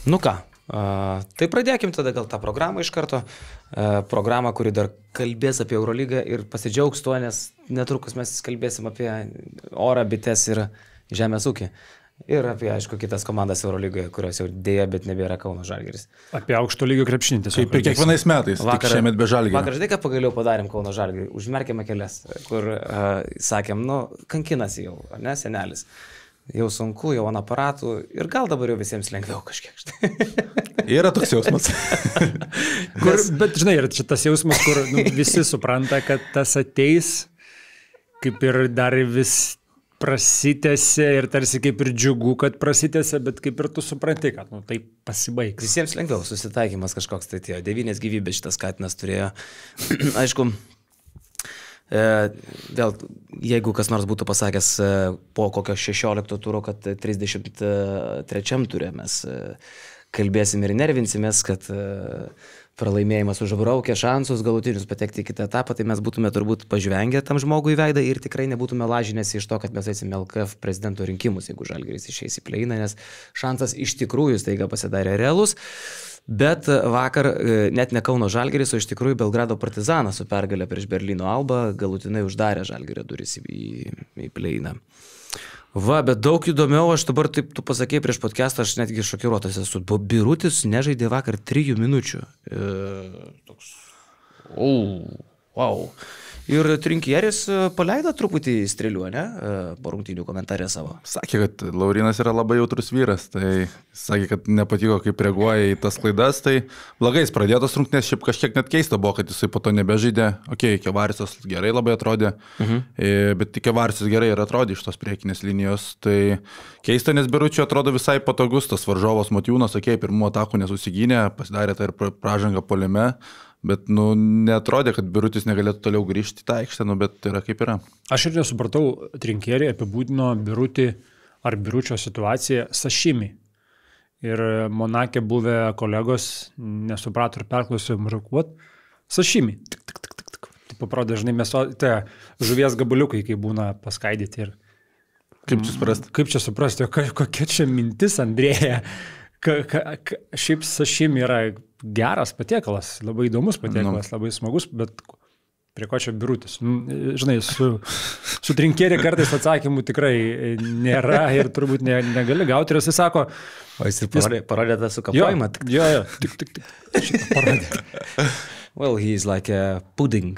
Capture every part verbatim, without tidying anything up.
Nu ką, uh, tai pradėkim tada gal tą programą iš karto. Uh, programą, kuri dar kalbės apie Eurolygą ir pasidžiaugs tuo, nes netrukus mes kalbėsim apie orą, bites ir žemės ūkį. Ir apie, aišku, kitas komandas Eurolygoje, kurios jau dėja, bet nebėra Kauno Žalgiris. Apie aukšto lygio krepšinį. Kaip ir kiekvienais metais, vakar, tik šiemet be Žalgirio. Vakar, žinai, ką pagaliau padarėm Kauno Žalgirį? Užmerkėme kelias, kur uh, sakėm, nu, kankinasi jau, ne, senelis. Jau sunku, jau ant aparatų ir gal dabar jau visiems lengviau kažkiek. Yra toks jausmas. kur, bet, žinai, yra tas jausmas, kur nu, visi supranta, kad tas ateis, kaip ir dar vis prasitėsi ir tarsi kaip ir džiugu, kad prasitėsi, bet kaip ir tu supranti, kad nu, tai pasibaigs. Visiems lengviau susitaikymas kažkoks tai tie. Devynės gyvybės šitas katinas turėjo. Aišku, e, vėl, jeigu kas nors būtų pasakęs e, po kokio šešiolikto turo, kad trisdešimt trečiam turė mes e, kalbėsim ir nervinsimės, kad e, pralaimėjimas užbraukė šansus galutinius patekti į kitą etapą, tai mes būtume turbūt pažvengę tam žmogui į veidą ir tikrai nebūtume lažinėsi iš to, kad mes eisime L K F prezidento rinkimus, jeigu Žalgiris išeis į pleiną, nes šansas iš tikrųjų staiga pasidarė realus. Bet vakar net ne Kauno Žalgiris, o iš tikrųjų Belgrado Partizanas su pergalė prieš Berlyno Albą galutinai uždarė Žalgirio duris į, į pleiną. Va, bet daug įdomiau, aš dabar taip, tu pasakėjai prieš podcastą, aš netgi šokiruotas esu. Birutis nežaidė vakar trijų minučių. E, toks. O, wow. Ir Trinkieris paleido truputį strėlių, ne? Po rungtynių komentarė savo. Sakė, kad Laurynas yra labai jautrus vyras, tai sakė, kad nepatiko, kaip reaguoja į tas klaidas, tai blogais pradėtos rungtynės, šiaip kažkiek net keista buvo, kad jisai po to nebežaidė. Ok, Kevarisas gerai labai atrodė, mhm. bet Kevarisas gerai ir atrodė iš tos priekinės linijos, tai keista, nes Biručiui atrodo visai patogus tas varžovas Motiejūnas, ok, pirmų atakų nesusigynė, pasidarė tą ir pražangą puolime. Bet, nu, neatrodė, kad Birutis negalėtų toliau grįžti į tą aikštę, nu, bet yra kaip yra. Aš ir nesupratau, Trinkierį apibūdino Birutį ar Biručio situaciją sašimi. Ir Monake buvę kolegos nesuprato ir perklausė, mažakuot, sašimi. Tik, tik, tik, tik, tik. Taip parodė, žinai, mes te žuvies gabaliukai, kai būna paskaidyti. Ir... Kaip čia suprasti? Kaip čia suprasti, kokia čia mintis, Andrėja? Ka, ka, ka, šiaip sašimi yra geras patiekalas, labai įdomus patiekalas, no. labai smagus, bet prie ko čia Birutis? Žinai, su, su Trinkierį kartais atsakymų tikrai nėra ir turbūt ne, negali gauti. Ir jis sako... O jis ir parodė, parodė tą sukapojimą. Jo, jo, tik, tik, tik. Šitą parodė. Well, he is like a pudding.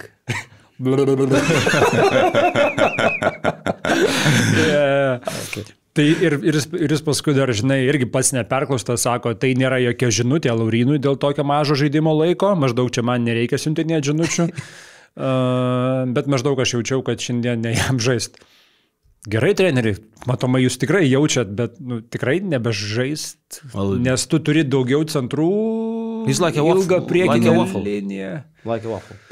yeah. Okay. Tai ir, ir, jis, ir jis paskui dar, žinai, irgi pats neperklaustas, sako, tai nėra jokia žinutė Laurynui dėl tokio mažo žaidimo laiko, maždaug čia man nereikia siuntinėti žinučių, uh, bet maždaug aš jaučiau, kad šiandien ne jam žaist. Gerai, treneri, matomai jūs tikrai jaučiat, bet nu, tikrai nebežaist, nes tu turi daugiau centrų, like ilgą priekinę like liniją. Like a waffle.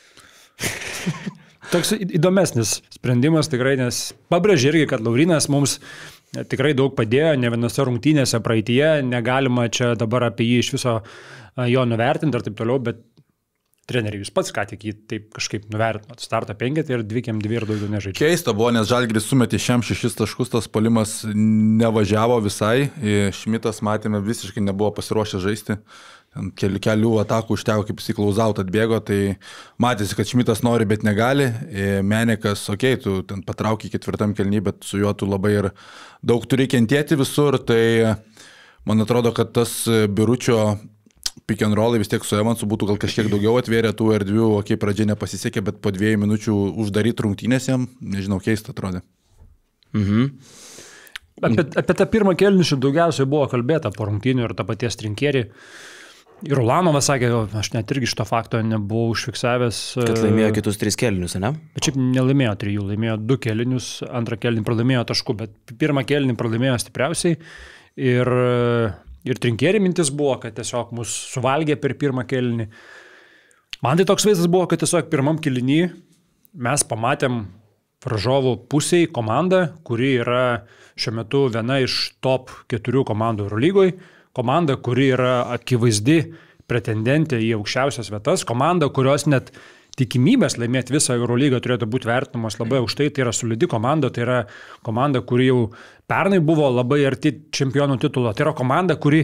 Toks įdomesnis sprendimas tikrai, nes pabrėžė irgi, kad Laurynas mums tikrai daug padėjo, ne vienose rungtynėse praeitie, negalima čia dabar apie jį iš viso jo nuvertinti ir taip toliau, bet treneri, jūs pats ką tik jį taip kažkaip nuvertinot, startą penketį ir dvikiem dvi ir daugiau nežaidžia. Keista buvo, nes Žalgiris sumetė šiam šešis taškus, tas puolimas nevažiavo visai, Šmitas matėme visiškai nebuvo pasiruošę žaisti. Keli, kelių atakų užteko, kaip jis į klauzaut atbėgo, tai matėsi, kad Šmitas nori, bet negali. Menekas, okei, okay, tu ten patrauki ketvirtam kelny, bet su juo tu labai ir daug turi kentėti visur, tai man atrodo, kad tas Biručio pick and rollai vis tiek su Evansu būtų gal kažkiek daugiau atvėrę tų erdvių, okei, okay, pradžia nepasisekė, bet po dviejų minučių uždaryti rungtynės jam, nežinau, keista atrodė. Mhm. Apie, apie tą pirmą kelnių daugiausiai buvo kalbėta po rungtynių ir tą paties Trinkierį. Ir Ulanovas sakė, aš net irgi šito fakto nebuvau užfiksavęs. Kad laimėjo kitus tris kelinius, ne? Bet šiaip nelaimėjo trijų, laimėjo du kelinius, antrą kelinį pralaimėjo taškų, bet pirmą kelinį pralaimėjo stipriausiai. Ir, ir Trinkierį mintis buvo, kad tiesiog mus suvalgė per pirmą kelinį. Man tai toks vaizdas buvo, kad tiesiog pirmam kelinį mes pamatėm varžovų pusėj komandą, kuri yra šiuo metu viena iš top keturių komandų Eurolygoje. Komanda, kuri yra akivaizdi pretendentė į aukščiausias vietas, komanda, kurios net tikimybės laimėti visą Eurolygą turėtų būti vertinamos labai aukštai, tai yra solidi komanda, tai yra komanda, kuri jau pernai buvo labai arti čempionų titulo, tai yra komanda, kuri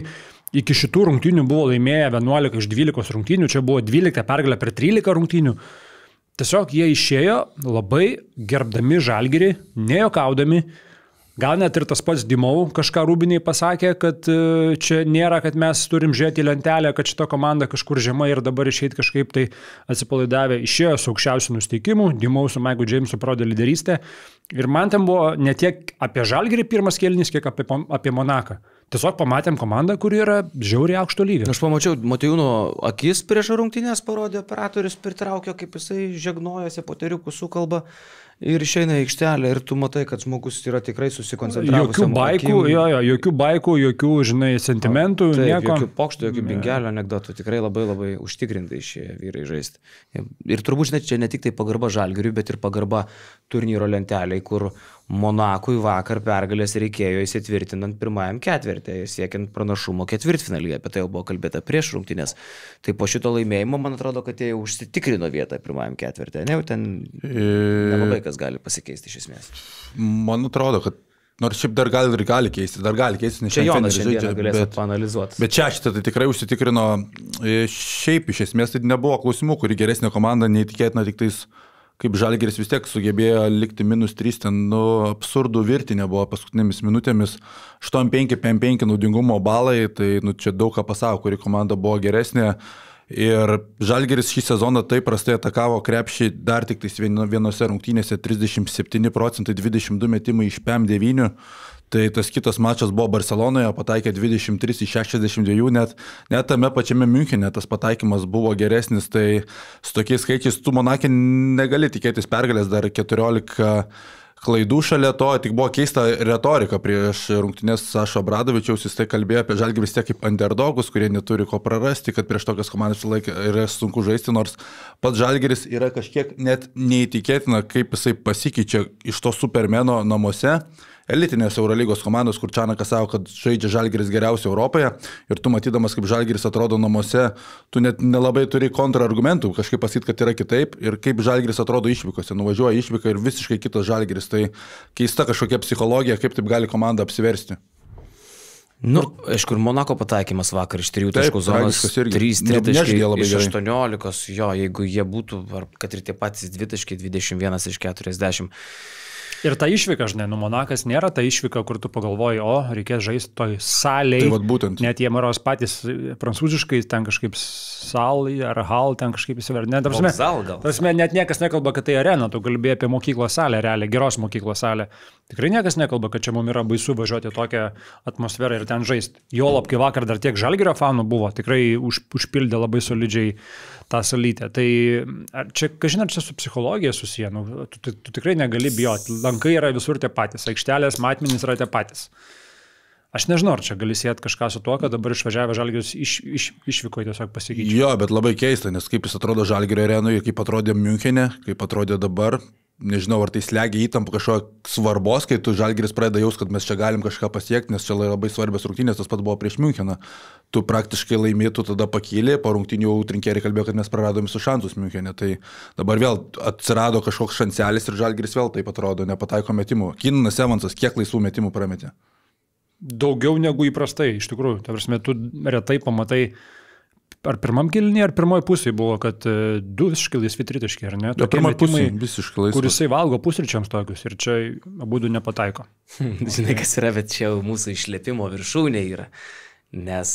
iki šitų rungtynių buvo laimėję vienuolika iš dvylikos rungtynių, čia buvo dvylikta pergalė per trylika rungtynių. Tiesiog jie išėjo labai gerbdami Žalgirį, nejuokaudami. Gal net ir tas pats Dimau kažką Rūbiniai pasakė, kad čia nėra, kad mes turim žiūrėti į lentelę, kad šita komanda kažkur žemai ir dabar išeit kažkaip tai atsipalaidavę. Išėjo su aukščiausiu nusteikimu, Dimau su Maiku Džeimsu parodė lyderystę. Ir man ten buvo ne tiek apie Žalgirį pirmas kėlinys, kiek apie, apie Monaką. Tiesiog pamatėm komandą, kuri yra žiauriai aukšto lygio. Aš pamačiau, Motiejūno akis prieš rungtynės parodė, operatorius pritraukė, kaip jisai žegnojasi, poteriukų sukalba. Ir išeina į aikštelę ir tu matai, kad žmogus yra tikrai susikoncentravęs. Jokių baikų, jo, jo, jokių baikų, jokių, žinai, sentimentų, taip, nieko. Jokių pokštų, jokių bingelio anekdotų. Tikrai labai labai užtikrintai šie vyrai žaisti. Ir turbūt, žinai, čia ne tik tai pagarba Žalgiriui, bet ir pagarba turnyro lenteliai, kur Monakui vakar pergalės reikėjo įsitvirtinant pirmajam ketvirtį, siekiant pranašumo ketvirtfinalyje, apie tai jau buvo kalbėta prieš rungtynės. Tai po šito laimėjimo, man atrodo, kad jie užsitikrino vietą pirmajam ketvirtį, ne, jau ten nelabai kas gali pasikeisti iš esmės. Man atrodo, kad nors šiaip dar gali ir gali keisti, dar gali keisti, nes čia Jonas šiandien šiandien galės paanalizuoti. Bet čia šitą tai tikrai užsitikrino, šiaip iš esmės tai nebuvo klausimų, kuri geresnė komanda, neįtikėtina tik tais, kaip Žalgiris vis tiek sugebėjo likti minus trys, ten nu, absurdų virtinė buvo paskutinėmis minutėmis, aštuoni penki penki naudingumo balai, tai nu, čia daug ką pasako, kuri komanda buvo geresnė. Ir Žalgiris šį sezoną taip prastai atakavo krepšį dar tik tais vienose rungtynėse trisdešimt septyni procentai, dvidešimt du metimai iš P E M devyni. Tai tas kitas mačas buvo Barcelonoje, pataikė dvidešimt trys iš šešiasdešimt dviejų, net, net tame pačiame Miunchene tas pataikymas buvo geresnis, tai su tokiais skaičiais tu Monake negali tikėtis pergalės, dar keturiolika klaidų šalia to, tik buvo keista retorika prieš rungtynės Sašo Obradovičiaus, jis tai kalbėjo apie Žalgirį vis tiek kaip underdogus, kurie neturi ko prarasti, kad prieš tokias komandas yra sunku žaisti, nors pats Žalgiris yra kažkiek net neįtikėtina, kaip jisai pasikeičia iš to supermeno namuose. Elitinės Eurolygos komandos, kur Čanakas savo, kad žaidžia Žalgiris geriausiai Europoje ir tu matydamas, kaip Žalgiris atrodo namuose, tu net nelabai turi kontrargumentų kažkaip pasakyti, kad yra kitaip ir kaip Žalgiris atrodo išvykose, nuvažiuoja išvyką ir visiškai kitas Žalgiris, tai keista kažkokia psichologija, kaip taip gali komanda apsiversti. Nu, aišku, ir Monako pataikymas vakar iš trijų taškų zonos, trys tritaškai iš aštuoniolikos, jo, jeigu jie būtų, ar kad ir tie patys dvitaškai, dvidešimt vienas iš keturiasdešimt. Ir ta išvyka, žinai, nu Monakas nėra ta išvyka, kur tu pagalvoji, o reikės žaisti toj salėj. Tai vat būtent. Net jie maros patys prancūziškai, ten kažkaip salai ar hal, ten kažkaip įsiverti. Ne, tarpsime, tarpsime, net niekas nekalba, kad tai arena, tu kalbėjai apie mokyklos salę, realiai, geros mokyklos salę. Tikrai niekas nekalba, kad čia mums yra baisu važiuoti tokią atmosferą ir ten žaisti. Juolab, kai vakar dar tiek Žalgirio fanų buvo, tikrai už, užpildė labai solidžiai tą salytę. Tai čia, kažin, ar čia su psichologija susiję, nu, tu, tu, tu tikrai negali bijoti. Lankai yra visur tie patys, aikštelės, matmenys yra tie patys. Aš nežinau, ar čia gali sieti kažką su tuo, kad dabar išvažiavę Žalgiris iš, iš, išvyko tiesiog pasikeičia. Jo, bet labai keista, nes kaip jis atrodo Žalgirio arenoje, kaip atrodė Miunchene, kaip atrodė dabar. Nežinau, ar tai slegia įtampą kažkokio svarbos, kai tu Žalgiris pradeda jaus, kad mes čia galim kažką pasiekti, nes čia labai svarbios rungtynės, tas pat buvo prieš Miuncheną. Tu praktiškai laimėtų, tada pakylė, po rungtynių trinkeriai kalbėjo, kad mes praradome visus šansus Miunchene. Tai dabar vėl atsirado kažkoks šanselis ir Žalgiris vėl taip atrodo, nepataiko metimų. Kinanas Evansas kiek laisvų metimų prametė? Daugiau negu įprastai, iš tikrųjų. Ta prasme, tu retai pamatai. Ar pirmam kėlinį, ar pirmoji pusėje buvo, kad du visiškai laisvi tritaškiai, ar ne? Ja, pirmoji pusė visiškai laisvi. Kur jisai valgo pusryčiams tokius ir čia abudu nepataiko. Žinai, kas yra, bet čia mūsų išlėpimo viršūnė yra. Nes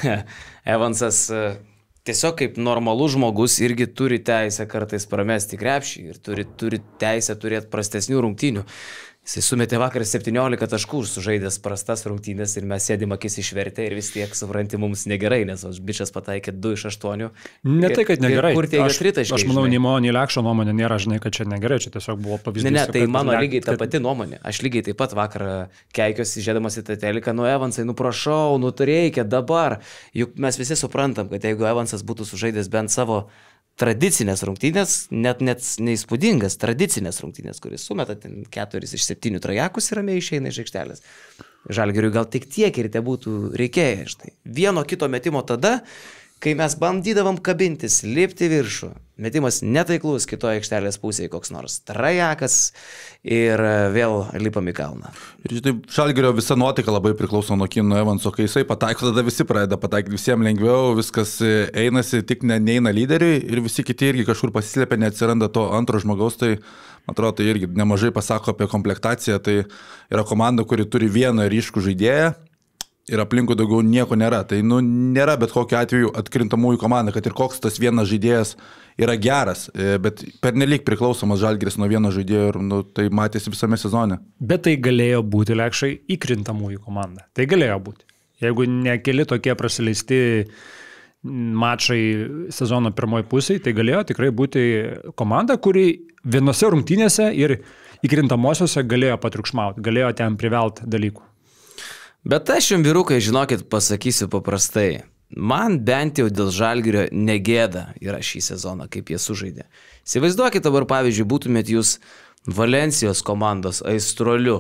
Evansas tiesiog kaip normalus žmogus irgi turi teisę kartais pramesti krepšį ir turi, turi teisę turėti prastesnių rungtynių. Jis sumetė vakar septyniolika taškų, sužaidęs prastas rungtynės ir mes sėdim akis išvertę ir vis tiek, supranti, mums negerai, nes bičias pataikė du iš aštuonių. Ne tai, kad negerai. Kur tie tritaškiai? Aš manau, nei mano, nei Lekšo nuomonė nėra, žinai, kad čia negerai, čia tiesiog buvo pavyzdys. Ne, ne, tai mano lygiai ta pati nuomonė. Aš lygiai taip pat vakar keikiuosi, žiūrėdamas į tą teliką, nu Evansai, nu prašau, nu tu reikia dabar. Juk mes visi suprantam, kad jeigu Evansas būtų sužaidęs bent savo tradicinės rungtynės, net, net neįspūdingas tradicinės rungtynės, kuris sumeta ten keturis iš septynių trajekus ir ramiai išeina iš aikštelės. Žalgiriui gal tik tiek ir te būtų reikėję. Štai. Vieno kito metimo tada, kai mes bandydavom kabintis, lipti viršų, metimas netaiklus kitoje aikštelės pusėje, koks nors trajakas ir vėl lipam į kalną. Ir žinai, Žalgirio visa nuotaika labai priklauso nuo Kino Evanso, kai jisai pataiko, tada visi pradeda pataikyti, visiems lengviau, viskas einasi, tik ne, neina lyderiui ir visi kiti irgi kažkur pasislėpia, neatsiranda to antro žmogaus, tai man atrodo, tai irgi nemažai pasako apie komplektaciją, tai yra komanda, kuri turi vieną ryškų žaidėją, ir aplinkui daugiau nieko nėra. Tai nu, nėra bet kokiu atveju atkrintamųjų komanda, kad ir koks tas vienas žaidėjas yra geras, bet pernelyg priklausomas Žalgiris nuo vieno žaidėjo ir nu, tai matėsi visame sezone. Bet tai galėjo būti Lekšai įkrintamųjų komanda. Tai galėjo būti. Jeigu nekeli tokie prasileisti mačai sezono pirmoji pusėje, tai galėjo tikrai būti komanda, kuri vienose rungtynėse ir įkrintamosiose galėjo patriukšmauti, galėjo ten privelt dalykų. Bet aš jums, vyrukai, žinokit, pasakysiu paprastai. Man bent jau dėl Žalgirio negėda yra šį sezoną, kaip jie sužaidė. Įsivaizduokit dabar, pavyzdžiui, būtumėt jūs Valensijos komandos aistruoliu.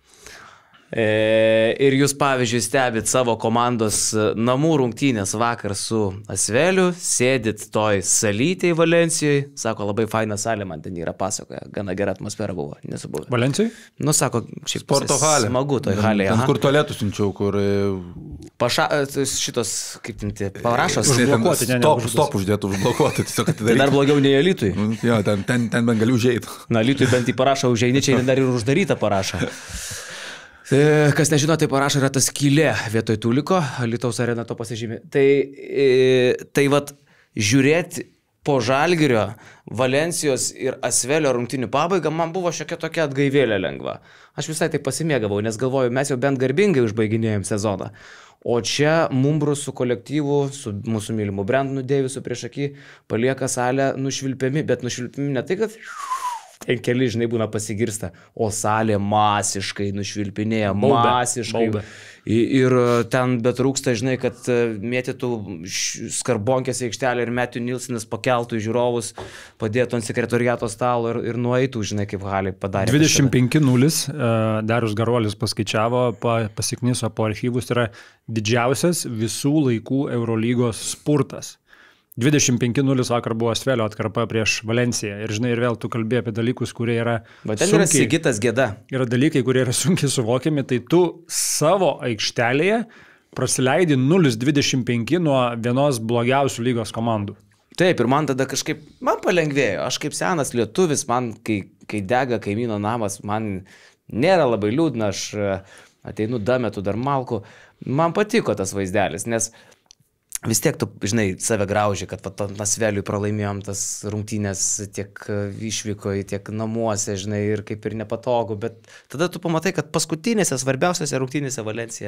E, ir jūs, pavyzdžiui, stebit savo komandos namų rungtynės vakar su Asveliu, sėdit toj salytėj Valensijoje, sako, labai faina salė, man ten yra pasakoja, gana gera atmosfera buvo, nesu buvę. Valensijoj? Nu, sako, šiaip sporto halė. Smagu toj halėje. Ten, kur tualetus siunčiau, kur... Paša, šitos, kaip tinti, parašos. Užblokuoti, ne, ne, stop, stop uždėtų, užblokuoti. Tai dar blogiau nei Alytui. Jo, ten, ten, ten bent gali užeiti. Na, Alytui bent į parašą užeini, čia dar ir uždarytą parašą. Kas nežino, tai parašo yra tas skylė vietoj Tuliko, Alytaus arena to pasižymė. Tai, tai vat, žiūrėti po Žalgirio, Valensijos ir Asvelio rungtynių pabaigą, man buvo šiokia tokia atgaivėlė lengva. Aš visai tai pasimėgavau, nes galvoju, mes jau bent garbingai užbaiginėjom sezoną. O čia Mumbrus su kolektyvu, su mūsų mylimu Brendonu Deivisu prieš akį, palieka salę nušvilpiami, bet nušvilpiami ne tai, kad... Ten keli, žinai, būna pasigirsta, o salė masiškai nušvilpinėja, baubė, masiškai. Baubė. Ir ten betrūksta, žinai, kad mėtytų Skarbonkės aikštelę ir Matthew Nilsonas pakeltų žiūrovus, padėtų ant sekretoriato stalo ir, ir nueitų, žinai, kaip Halė padarė. dvidešimt penki nulis, Darius Garuolis paskaičiavo, pasikniso po archyvus, yra didžiausias visų laikų Eurolygos spurtas. dvidešimt penki nulis vakar buvo Asvelio atkarpa prieš Valenciją. Ir žinai, ir vėl tu kalbėjai apie dalykus, kurie yra... Bet ten sunkiai, yra Sigitas Gėda. Yra dalykai, kurie yra sunkiai suvokiami, tai tu savo aikštelėje prasileidi nulis dvidešimt penki nuo vienos blogiausių lygos komandų. Taip, ir man tada kažkaip, man palengvėjo. Aš kaip senas lietuvis, man, kai, kai dega kaimyno namas, man nėra labai liūdna, aš ateinu dametu dar malku. Man patiko tas vaizdelis, nes... Vis tiek tu, žinai, save grauži, kad pat Asveliui pralaimėjom tas rungtynės tiek išvykoje, tiek namuose, žinai, ir kaip ir nepatogu, bet tada tu pamatai, kad paskutinėse svarbiausiose rungtynėse Valencija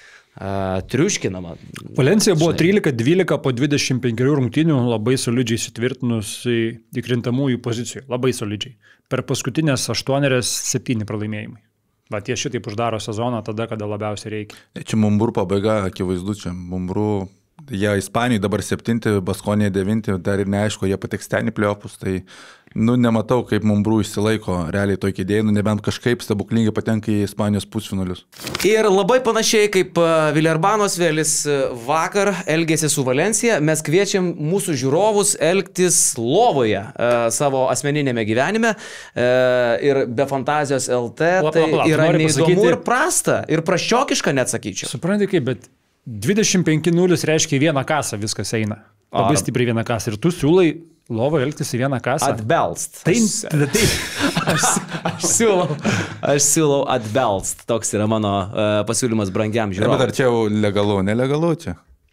uh, triuškinama. Valencija buvo trylika dvylika po dvidešimt penkių rungtynių, labai solidžiai įsitvirtinus į įkrintamųjų pozicijų, labai solidžiai. Per paskutinės aštuonerias septyni pralaimėjimai. Va, tie šitaip uždaro sezoną tada, kada labiausiai reikia. Čia Mumbrų pabaiga, akivaizdu, čia Mumbrų... Jie Ispanijai dabar septinti, Baskonėje devinti, dar ir neaišku, jie pateks ten į pliopus, tai nu, nematau, kaip Mumbrų išsilaiko realiai toj kėdėjai, nu, nebent kažkaip stebuklingai patenka į Ispanijos pusfinalius. Ir labai panašiai kaip Vilerbano Asvelis vakar elgėsi su Valencija, mes kviečiam mūsų žiūrovus elgtis lovoje e, savo asmeninėme gyvenime e, ir be Fantazijos L T tai pala, yra neįdomu pasakyti... ir prasta, ir praščiokiška net sakyčiau. Supranti kaip, bet dvidešimt penki nulis reiškia vieną kasą, viskas eina. Labai Ar... stipriai vieną kasą. Ir tu siūlai lovą elgtis į vieną kasą. Atbelst. Tai, tai, tai. aš, aš, siūlau, aš siūlau atbelst. Toks yra mano uh, pasiūlymas brangiam žiūrovui. Bet ar čia jau legalu, nelegalu čia?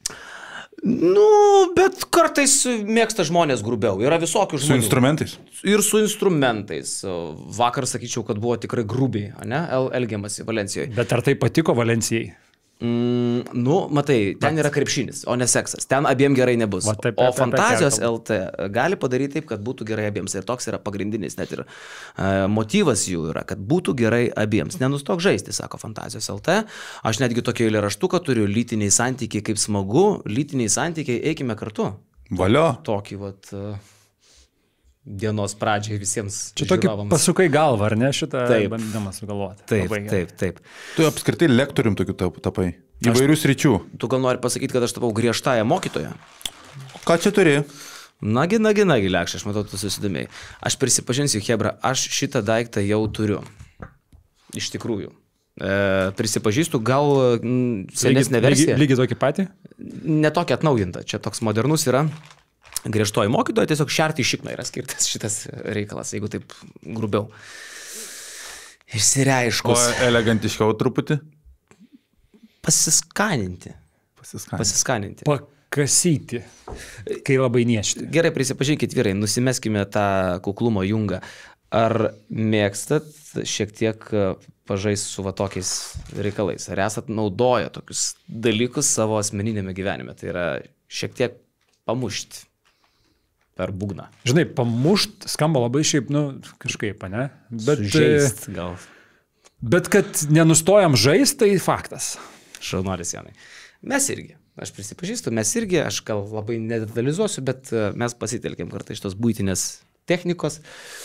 Nu, bet kartais mėgsta žmonės grubiau. Yra visokių žmonių. Su instrumentais? Ir su instrumentais. Vakar sakyčiau, kad buvo tikrai grubiai, ne, elgiamasi Valencijoje. Bet ar tai patiko Valencijai? Mm, nu, matai, ten yra krepšinis, o ne seksas. Ten abiem gerai nebus. Va, taip, taip, o Fantazijos L T gali padaryti taip, kad būtų gerai abiems. Ir toks yra pagrindinis, net ir uh, motyvas jų yra, kad būtų gerai abiems. Nenustok žaisti, sako Fantazijos L T. Aš netgi tokį eilėraštuką turiu, lytiniai santykiai kaip smagu, lytiniai santykiai, eikime kartu. Valio. Tokį vat... Uh, dienos pradžiai visiems čia tokį žiūrovams. Pasukai galvą, ar ne, šitą taip, bandydamas sugalvoti. Taip, taip, taip. Tu apskritai lektorium tokiu tapai, įvairių sričių. Tu gal nori pasakyti, kad aš tapau griežtąją mokytoją? Ką čia turi? Nagi, nagi, nagi, Lekša, aš matau, tu susidomėjai. Aš prisipažinsiu, Hebra, aš šitą daiktą jau turiu. Iš tikrųjų. E, prisipažįstu, gal m, senesnė lygi, versija. Lygiai tokį patį? Netokia atnaujinta. Čia toks modernus yra. Griežtoji mokytoja, tiesiog šerti šikna yra skirtas šitas reikalas, jeigu taip grubiau. O Išsireiškus. elegantiškiau truputį? Pasiskaninti. Pasiskaninti. Pasiskaninti. Pakasyti, kai labai niešti. Gerai, prisipažinkit, vyrai, nusimeskime tą kuklumo jungą. Ar mėgstat šiek tiek pažaisti su va tokiais reikalais? Ar esat naudoję tokius dalykus savo asmeninėme gyvenime? Tai yra šiek tiek pamušti per būgną. Žinai, pamušt skamba labai šiaip, nu, kažkaip, ne? Bet, Žaist gal. bet kad nenustojam žaisti, tai faktas. Šaunuolis, Jonai. Mes irgi. Aš prisipažįstu, mes irgi, aš gal labai nedetalizuosiu, bet mes pasitelkėm kartą iš tos būtinės technikos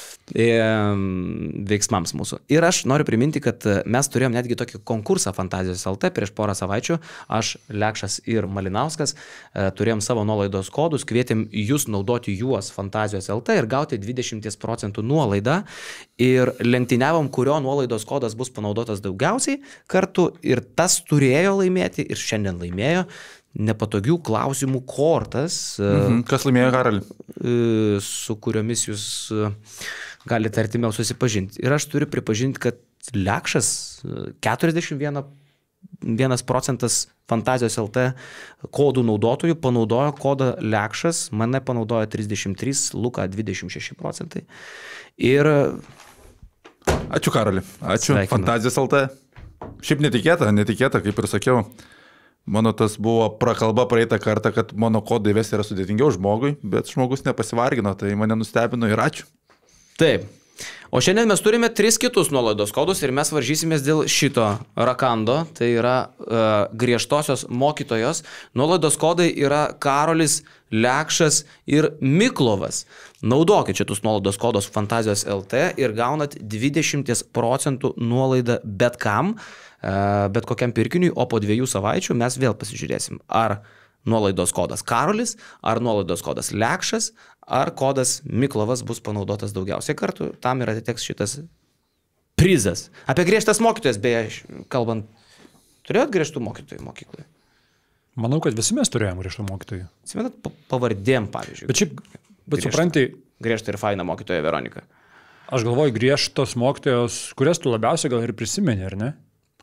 veiksmams mūsų. Ir aš noriu priminti, kad mes turėjom netgi tokį konkursą Fantazijos L T prieš porą savaičių. Aš, Lekšas ir Malinauskas turėjom savo nuolaidos kodus, kvietėm jūs naudoti juos Fantazijos L T ir gauti dvidešimt procentų nuolaidą. Ir lenktyniavom, kurio nuolaidos kodas bus panaudotas daugiausiai kartų. Ir tas turėjo laimėti ir šiandien laimėjo nepatogių klausimų kortas. Mhm. Kas laimėjo, Karali? Su kuriomis jūs galite artimiau susipažinti. Ir aš turiu pripažinti, kad Lekšas keturiasdešimt vienas procentas Fantazijos L T kodų naudotojų panaudojo kodą Lekšas, mane panaudojo trisdešimt trys, Luka dvidešimt šeši procentai. Ir... Ačiū, Karali. Ačiū. Sveikinu. Fantazijos L T. Šiaip netikėta, netikėta, kaip ir sakiau. Mano tas buvo prakalba praeitą kartą, kad mano kodą įvesti yra sudėtingiau žmogui, bet žmogus nepasivargino, tai mane nustebino ir ačiū. Taip. O šiandien mes turime tris kitus nuolaidos kodus ir mes varžysimės dėl šito rakando, tai yra uh, griežtosios mokytojos. Nuolaidos kodai yra Karolis, Lekšas ir Miklovas. Naudokit šitus nuolaidos kodus Fantazijos L T ir gaunat dvidešimt procentų nuolaidą bet kam, uh, bet kokiam pirkiniui, o po dviejų savaičių mes vėl pasižiūrėsim, ar nuolaidos kodas Karolis, ar nuolaidos kodas Lekšas, ar kodas Miklovas bus panaudotas daugiausiai kartų, tam ir atiteks šitas prizas. Apie griežtas mokytojas, beje, kalbant, turėjot griežtų mokytojų mokykloje? Manau, kad visi mes turėjom griežtų mokytojų. Atsimenat pavardėm, pavyzdžiui. Bet šiaip, bet supranti, griežta ir faina mokytoja Veronika. aš galvoju, griežtos mokytojos, kurias tu labiausiai gal ir prisimeni, ar ne?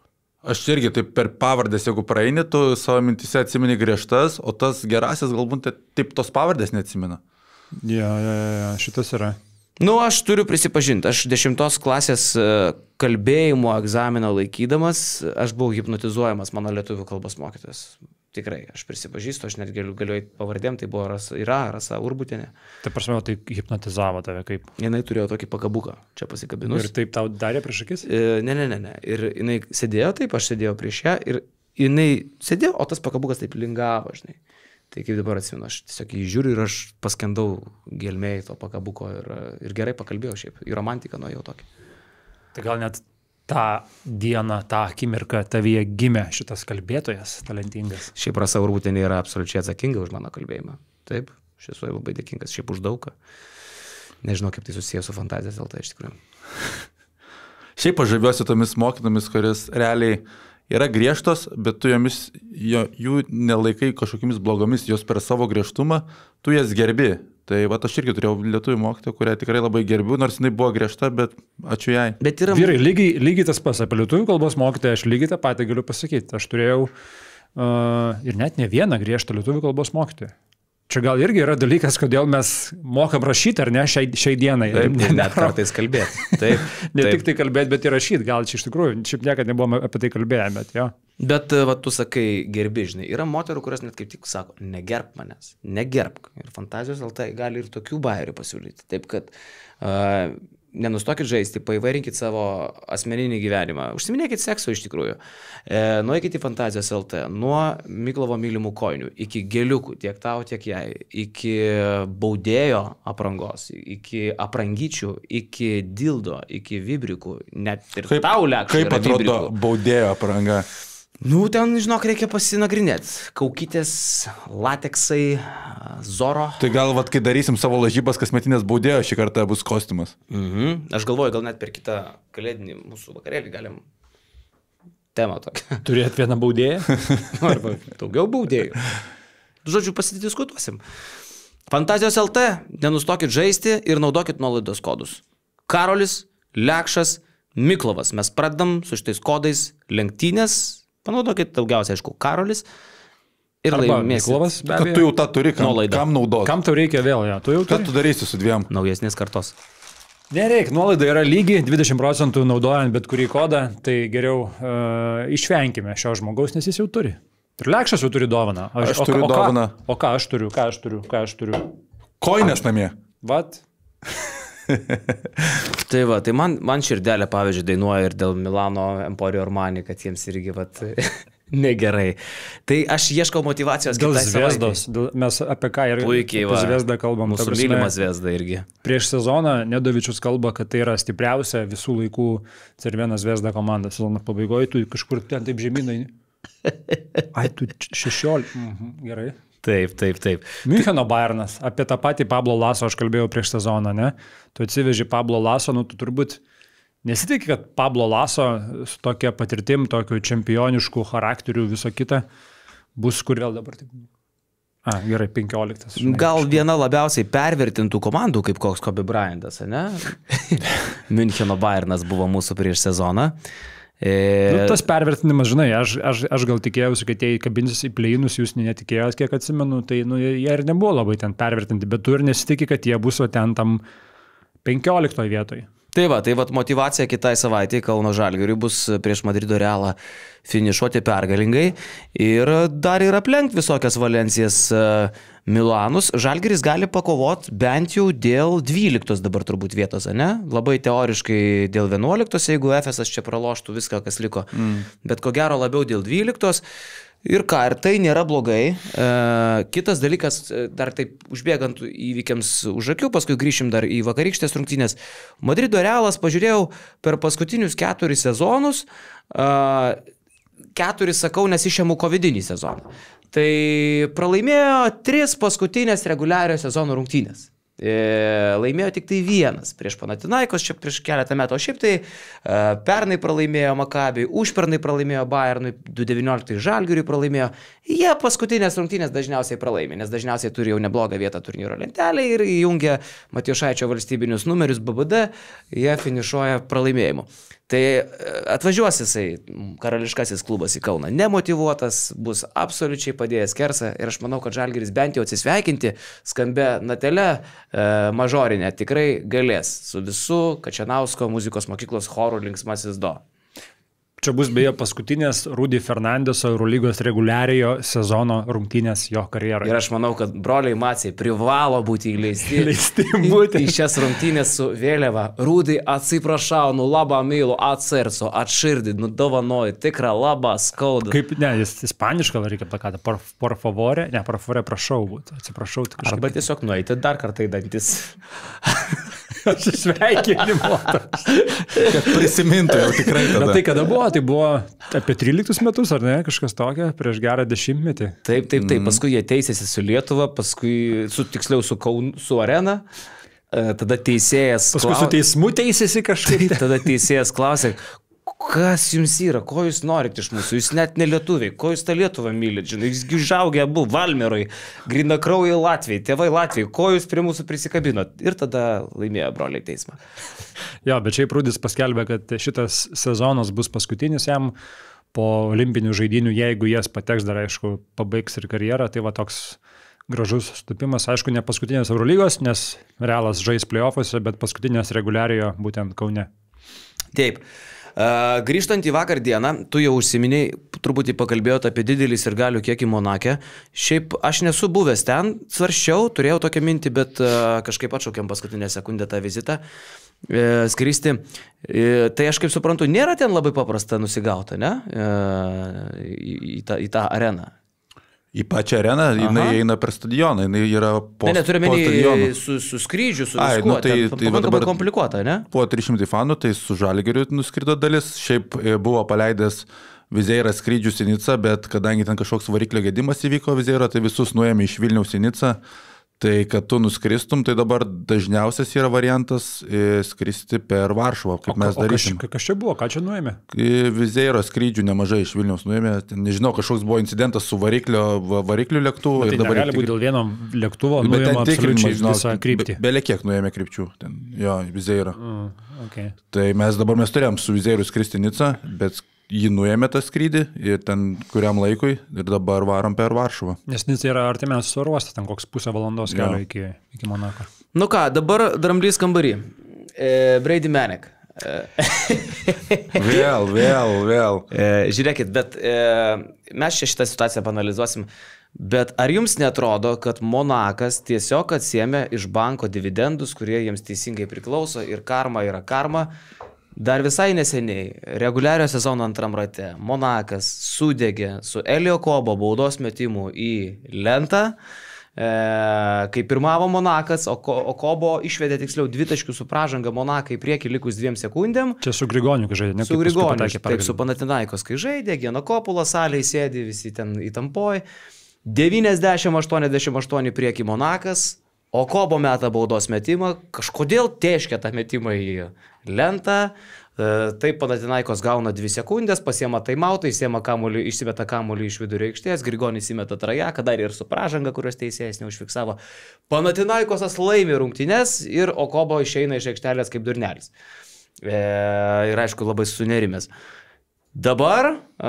Aš irgi taip per pavardės, jeigu praeini, tu savo mintise atsimeni griežtas, o tas gerasis galbūt taip tos pavardės neatsimena. Ja, ja, ja, šitas yra. Nu, aš turiu prisipažinti, aš dešimtos klasės kalbėjimo egzamino laikydamas, aš buvau hipnotizuojamas mano lietuvių kalbos mokytojas. Tikrai, aš prisipažįstu, aš net galiu, galiu eiti pavardėm, tai buvo Rasa, yra Rasa Urbutinė. Tai prasme, tai hipnotizavo tave kaip? Jinai turėjo tokį pakabuką, čia pasikabinus. Ir taip tau darė prieš akis? E, ne, ne, ne, ne. Ir jinai sėdėjo taip, aš sėdėjau prieš ją ir jinai sėdėjo, o tas pakabukas taip lingavo, žinai. Tai kaip dabar atsimenu, aš tiesiog jį žiūriu ir aš paskendau gelmėjai to pakabuko ir, ir gerai pakalbėjau šiaip. Į romantiką nuėjau tokį. Tai gal net tą dieną, tą akimirką tavyje gimė šitas kalbėtojas talentingas. Šiaip Rasa Urbutinė yra absoliučiai atsakinga už mano kalbėjimą. Taip, aš esu labai dėkingas, šiaip už daugą. Nežinau, kaip tai susijęs su Fantazijos L T iš tikrųjų. Šiaip aš žaviuosi tomis mokytomis, kuris realiai yra griežtos, bet tu jomis, jo, jų nelaikai kažkokiamis blogomis, jos per savo griežtumą, tu jas gerbi. Tai va, aš irgi turėjau lietuvių mokytoją, kurią tikrai labai gerbiu, nors jinai buvo griežta, bet ačiū jai. Bet yra... Vyrai, lygiai, lygiai tas pas, apie lietuvių kalbos mokytoją aš lygiai tą patį galiu pasakyti. Aš turėjau uh, ir net ne vieną griežtą lietuvių kalbos mokytoją. Čia gal irgi yra dalykas, kodėl mes mokam rašyti, ar ne, šiai, šiai dienai. Taip, ne, net kartais kalbėti. Taip, ne taip. tik tai kalbėti, bet ir rašyti. Gal čia iš tikrųjų, šiaip niekada nebuvome apie tai kalbėję, bet jo. Bet, va, tu sakai, gerbi, žinai, yra moterų, kurios net kaip tik sako, negerbk manęs, negerbk. Ir Fantazijos L T gali ir tokių bairių pasiūlyti. Taip, kad uh, nenustokit žaisti, paįvairinkit savo asmeninį gyvenimą, užsiminėkit sekso iš tikrųjų. E, nueikit į Fantazijos L T, nuo Miklovo mylimų kojinių, iki gėliukų, tiek tau, tiek jai, iki baudėjo aprangos, iki aprangyčių, iki dildo, iki vibrikų, net ir Kaip, tau Lekša kaip yra atrodo vibrikų. baudėjo apranga? Nu, ten, žinok, reikia pasinagrinėti. Kaukytės, lateksai, Zoro. Tai gal, vat, kai darysim savo lažybas, kasmetinės baudėjo, šį kartą bus kostiumas. Mhm. Aš galvoju, gal net per kitą kalėdinį mūsų vakarėlį galim temą tokią. Turėt vieną baudėją? Arba daugiau baudėjų. Žodžiu, pasidiskutuosim. Fantazijos L T, nenustokit žaisti ir naudokit nuolaidos kodus. Karolis, Lekšas, Miklovas. Mes pradedam su šitais kodais lenktynės. Panaudokit daugiausiai, aišku, Karolis ir laimėsit. Miklovas, be Kad abejo. tu jau tą turi, kam, Nuolaidą. kam naudoti. Kam tau reikia vėl, ja? Tu jau Ką turi? tu darysi su dviem? Naujesnės kartos. Nereik, nuolaida yra lygi, dvidešimt procentų naudojant bet kurį kodą, tai geriau uh, išvenkime šio žmogaus, nes jis jau turi. Ir Lekšas jau turi dovaną. Aš o, turiu o, dovaną. Ką, o ką aš turiu, ką aš turiu, ką aš turiu? Koinės namie. Vat. Tai va, tai man, man širdelė, pavyzdžiui, dainuoja ir dėl Milano Emporio Armani, kad jiems irgi vat, negerai. Tai aš ieškau motivacijos Dėl kitai Zvezdos, savaitei. dėl, mes apie ką ir Puikiai, va. apie Zvezdą kalbam. Ta Mūsų prasme, mylimas Zvezda irgi. Prieš sezoną Nedovičius kalba, kad tai yra stipriausia visų laikų Cervena Zvezda komanda. Sezono pabaigoje tu kažkur ten taip žemynai. Ai, tu šešiolika. Mhm, gerai. Taip, taip, taip. Müncheno Bayernas. Apie tą patį Pablo Laso aš kalbėjau prieš sezoną, ne? Tu atsiveži Pablo Laso, nu tu turbūt nesitikė, kad Pablo Laso su tokia patirtim, tokiu čempionišku charakteriu, viso kita, bus kur vėl dabar taip. A, gerai, penkioliktas. žinai. Gal viena labiausiai pervertintų komandų, kaip koks Kobe Bryantas, ne? Müncheno Bayernas buvo mūsų prieš sezoną. E... Nu, tas pervertinimas, žinai, aš, aš, aš gal tikėjausi, kad jie kabinsis į pleinus, jūs netikėjot, kiek atsimenu, tai nu, jie ir nebuvo labai ten pervertinti, bet tu ir nesitikė, kad jie bus o ten tam penkioliktoje vietoje. Tai va, tai va motivacija kitai savaitėje Kauno Žalgiriui bus prieš Madrido Realą finišuoti pergalingai ir dar ir aplenkti visokias Valencijas Milanus. Žalgiris gali pakovoti bent jau dėl dvyliktos dabar turbūt vietos, ne? Labai teoriškai dėl vienuoliktos, jeigu Efesas čia praloštų viską, kas liko. Mm. Bet ko gero labiau dėl dvyliktos. Ir ką, ir tai nėra blogai. E, kitas dalykas, dar taip užbėgant įvykiams už akių, paskui grįšim dar į vakarykštės rungtynės. Madrido Realas, pažiūrėjau, per paskutinius keturis sezonus, e, keturis, sakau, nes išėmų covidinį sezoną. Tai pralaimėjo tris paskutinės reguliariojo sezono rungtynės. E, laimėjo tik tai vienas prieš Panathinaikos, čia prieš keletą metų, o šiaip tai e, pernai pralaimėjo Makabiui, užpernai pralaimėjo Bayernui, du devynioliktais Žalgiriui pralaimėjo. Jie paskutinės rungtynės dažniausiai pralaimė, nes dažniausiai turi jau neblogą vietą turnyro lentelę ir įjungia Matijošaičio valstybinius numerius B B D, jie finišuoja pralaimėjimu. Tai atvažiuos jisai, karališkasis klubas į Kauną, nemotyvuotas, bus absoliučiai padėjęs kersą ir aš manau, kad Žalgiris bent jau atsisveikinti skambia natele e, mažorinė tikrai galės su visu Kačanausko muzikos mokyklos choru Linksmasis Do. Čia bus beje paskutinės Rudy Fernandeso Eurolygos reguliariojo sezono rungtynės jo karjeroje. Ir aš manau, kad broliai Maciai privalo būti įleisti Leisti būti. į šias rungtynės su vėliava. Rudy, atsiprašau, nu labą mylu, atserso, atširdį, nu dovanoju, tikrą labą skaudą. Kaip, ne, jis ispanišką reikia plakatą, por, por favore, ne, por favore, prašau būti, atsiprašau. Tai Arba tiesiog nueiti dar kartą į dantis. Sveikinimo. Kad prisimintų jau tikrai tada. Bet tai kada buvo? Tai buvo apie tryliktus metus, ar ne? Kažkas tokio, prieš gerą dešimtmetį. Taip, taip, taip. Paskui jie teisėsi su Lietuva, paskui su, tiksliau su, Kaun, su Arena. Tada teisėjas... Paskui su teismu teisėsi kažkaip. Tada teisėjas klausė, kas jums yra, ko jūs norite iš mūsų, jūs net ne lietuviai, ko jūs tą Lietuvą mylit, žinai, jūs užaugę abu Valmeroj, grinakraujai Latvijai, tėvai Latvijai, ko jūs prie mūsų prisikabinot. Ir tada laimėjo broliai teismą. Jo, bet šiaip Rudis paskelbė, kad šitas sezonas bus paskutinis jam po olimpinių žaidynių, jeigu jas pateks dar, aišku, pabaigs ir karjerą, tai va toks gražus stupimas, aišku, ne paskutinės Eurolygos, nes Realas žais play-offuose, bet paskutinės reguliariojo būtent Kaune. Taip. Uh, grįžtant į vakar dieną, tu jau užsiminiai, truputį pakalbėjot apie didelį sirgalių kiekį Monake. Šiaip aš nesu buvęs ten, svarsčiau, turėjau tokią mintį, bet uh, kažkaip atšaukėm paskutinę sekundę tą vizitą uh, skristi. Uh, tai aš kaip suprantu, nėra ten labai paprasta nusigauti, ne? Uh, į, į, tą, į tą areną. Į pačią areną, jinai Aha. eina per stadioną, jinai yra po, ne, ne, turime po stadionu. su, su skrydžiu, su Ai, viskuo, nu, tai- ten tai pakankamai dabar- komplikuota, ne? Po trys šimtai fanų, tai su Žalgiriu nuskrido dalis, šiaip e, buvo paleidęs Vizeira skrydžius į Nicą, bet kadangi ten kažkoks variklio gedimas įvyko Vizeiro, tai visus nuėjome iš Vilniaus į Nicą. Tai kad tu nuskristum, tai dabar dažniausias yra variantas skristi per Varšuvą, kaip o, mes darysim. O kas, kas čia buvo, ką čia nuėmė? Vizeiro skrydžių nemažai iš Vilniaus nuėmė. Nežinau, kažkoks buvo incidentas su variklio, varikliu lėktuvu. Tai dabar negali būti dėl vieno lėktuvo nuėmė absoliučiai visą kryptį. Belė kiek nuėmė krypčių, ten, jo, Vizeiro. Mm, okay. Tai mes dabar mes turėjom su Vizeiru skristi Nicą, bet jį nuėmė tą skrydį ir ten kuriam laikui ir dabar varom per Varšuvą. Nes Nica yra artimiausias oro uostas, ten koks pusę valandos kelio iki, iki Monako. Nu ką, dabar dramblys kambarį. E, Brady Manek. E. vėl, vėl, vėl. E, žiūrėkit, bet e, mes čia šitą situaciją panalizuosim. Bet ar jums netrodo, kad Monakas tiesiog atsiėmė iš banko dividendus, kurie jiems teisingai priklauso ir karma yra karma? Dar visai neseniai, reguliario sezono antram rate, Monakas sudegė su Elio Kobo baudos metimu į lentą, e, kai pirmavo Monakas, o, o Kobo išvedė tiksliau dvitaškių su pražanga Monaką į priekį likus dviem sekundėm. Čia su Grigoniu, kai žaidė, ne? Su Grigoniu, taip, su Panathinaikos, kai žaidė, Giannakopoulos salėje sėdi, visi ten įtampoj. devyniasdešimt aštuoniasdešimt aštuoni priekį Monakas, o Kobo meta baudos metimą, kažkodėl teškia tą metimą į lentą, taip Panathinaikos gauna dvi sekundės, pasiema taimautą, įsiema kamuolį, išsimeta kamuolį iš vidurio aikštės, Grigonis įmeta trajeką, dar ir su pražanga, kurios teisėjas neužfiksavo. Panathinaikosas laimi rungtynes ir o Kobo išeina iš aikštelės kaip durnelis. E, ir aišku, labai sunerimės. Dabar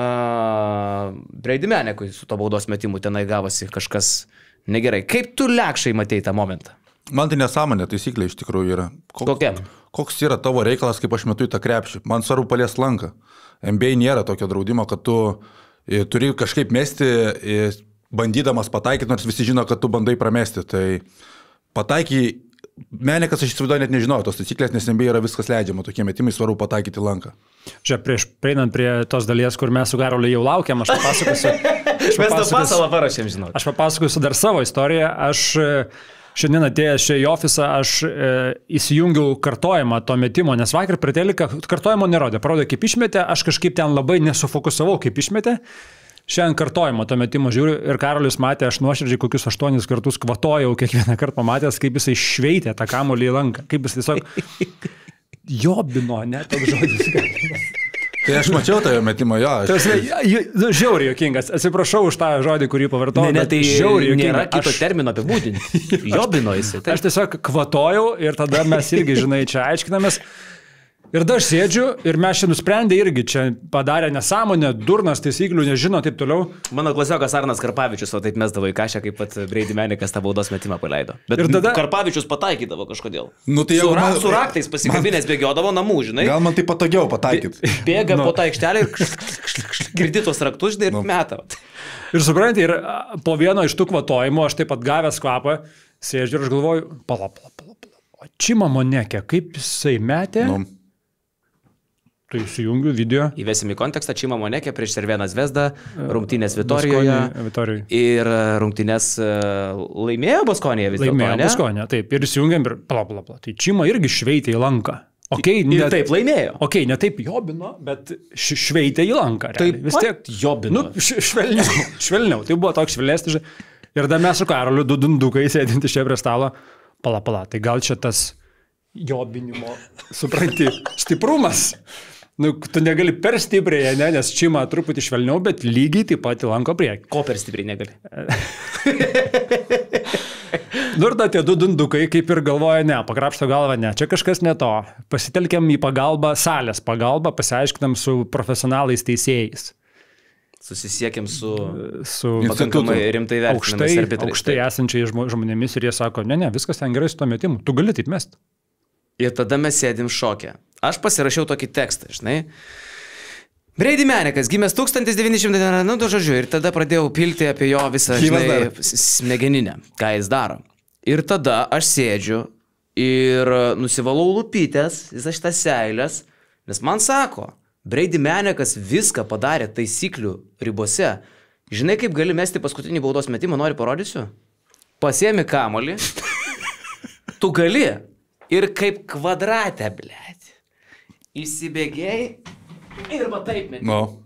uh, Brady Manekui su to baudos metimu tenai gavosi kažkas negerai. Kaip tu lekšai matei tą momentą? Man tai nesąmonė taisyklė iš tikrųjų yra. Koks, Kokia? Koks yra tavo reikalas, kaip aš metu į tą krepšį? Man svarbu palies lanką. N B A nėra tokio draudimo, kad tu e, turi kažkaip mesti, e, bandydamas pataikyti, nors visi žino, kad tu bandai pramesti. Tai pataiky, Menekas aš įsivaizduoju net nežinau tos taisyklės, nes N B A yra viskas leidžiama, tokie metimai svarbu pataikyti lanką. Čia prieš prieinant prie tos dalies, kur mes su Karoliu jau laukiam, aš papasakosiu. Aš mes tą pasalą parašėm, žinau. Aš papasakosiu dar savo istoriją. Aš šiandien atėjęs čia į ofisą, aš e, įsijungiau kartojimą to metimo, nes vakar prie teliką kartojimo nerodė. Parodė, kaip išmetė, aš kažkaip ten labai nesufokusavau, kaip išmetė. Šiandien kartojimo to metimo žiūriu ir Karolis matė, aš nuoširdžiai kokius aštuonis kartus kvatojau, kiekvieną kartą pamatęs, kaip jisai šveitė tą kamuolį į lanką. Kaip jis tiesiog jobino, ne, toks žodis. Tai aš mačiau tą metimą, jo. Aš... Žiauriai juokingas. Atsiprašau už tą žodį, kurį pavartojau. Ne, ne, tai žiauriai juokingas. Nėra kito aš... termino apibūdinti. Jobino jisai. Tai... Aš tiesiog kvatojau ir tada mes irgi, žinai, čia aiškinamės. Ir dar sėdžiu ir mes čia nusprendę irgi, čia padarė nesąmonę, durnas, taisyklių, nežino, taip toliau. Mano klasiokas Arnas Karpavičius, o taip mesdavo į kažką, kaip pat Brady Manekas tą baudos metimą paleido. Bet ir tada Karpavičius pataikydavo kažkodėl. Nu, tai su, man... su raktais pasikabinės man... bėgiodavo namų, žinai. Gal man tai patogiau pataikyti. Bėga no. po tą aikštelę ir girdi tos raktus, žinai, ir no. meta. Ir supranti, ir po vieno iš tų kvatojimų aš taip pat gavęs kvapą, sėdžiu ir aš galvoju, pala, pala, pala, pala. O Čima Moneke, kaip jisai metė? No. Tai įsijungiu video. Įvesim į kontekstą Čima Moneke prieš Cervena Zvezdą, rungtynės Vitorijoje. Ir rungtynės laimėjo Baskonėje vis dėlto. Laimėjo Baskonėje, taip. Ir įsijungiam ir pala, pala, pala. Tai Čima irgi šveitė į lanką. Okay, ir net, taip laimėjo. Ok, ne taip jobino, bet šveitė į lanką. Taip vis tiek jobino. Nu, švelniau, švelniau. Tai buvo toks švelnesnis. Ir dar mes su Karoliu, du dundukai sėdinti čia prie stalo. Pala, pala. Tai gal čia tas jobinimo, supranti, stiprumas. Nu, tu negali per stipriai, ne, nes Čima truputį švelniau, bet lygiai taip pat į lanko priekį. Ko per stipriai negali? Nu ir da tie du dundukai kaip ir galvoja, ne, pakrapšto galvą, ne, čia kažkas ne to. Pasitelkiam į pagalbą, salės pagalbą, pasiaiškinam su profesionalais teisėjais. Susisiekėm su, su pakankamai rimtai vertinamais arbitrais. Aukštai esančiai žmonėmis ir jie sako, ne, ne, viskas ten gerai su to metimu, tu gali taip mest. Ir tada mes sėdim šokę. Aš pasirašiau tokį tekstą, žinai. Brady Manekas gimęs tūkstantis devyni šimtai, nu, tu žodžiu, ir tada pradėjau pilti apie jo visą, žinai, smegeninę, ką jis daro. Ir tada aš sėdžiu ir nusivalau lupytės, visą šitą seilės, nes man sako, Brady Manekas viską padarė taisyklių ribose. Žinai, kaip gali mesti paskutinį baudos metimą, nori parodysiu? Pasiemi kamuolį, tu gali ir kaip kvadratę, blėt. Įsibėgėjai ir va taip meti. No.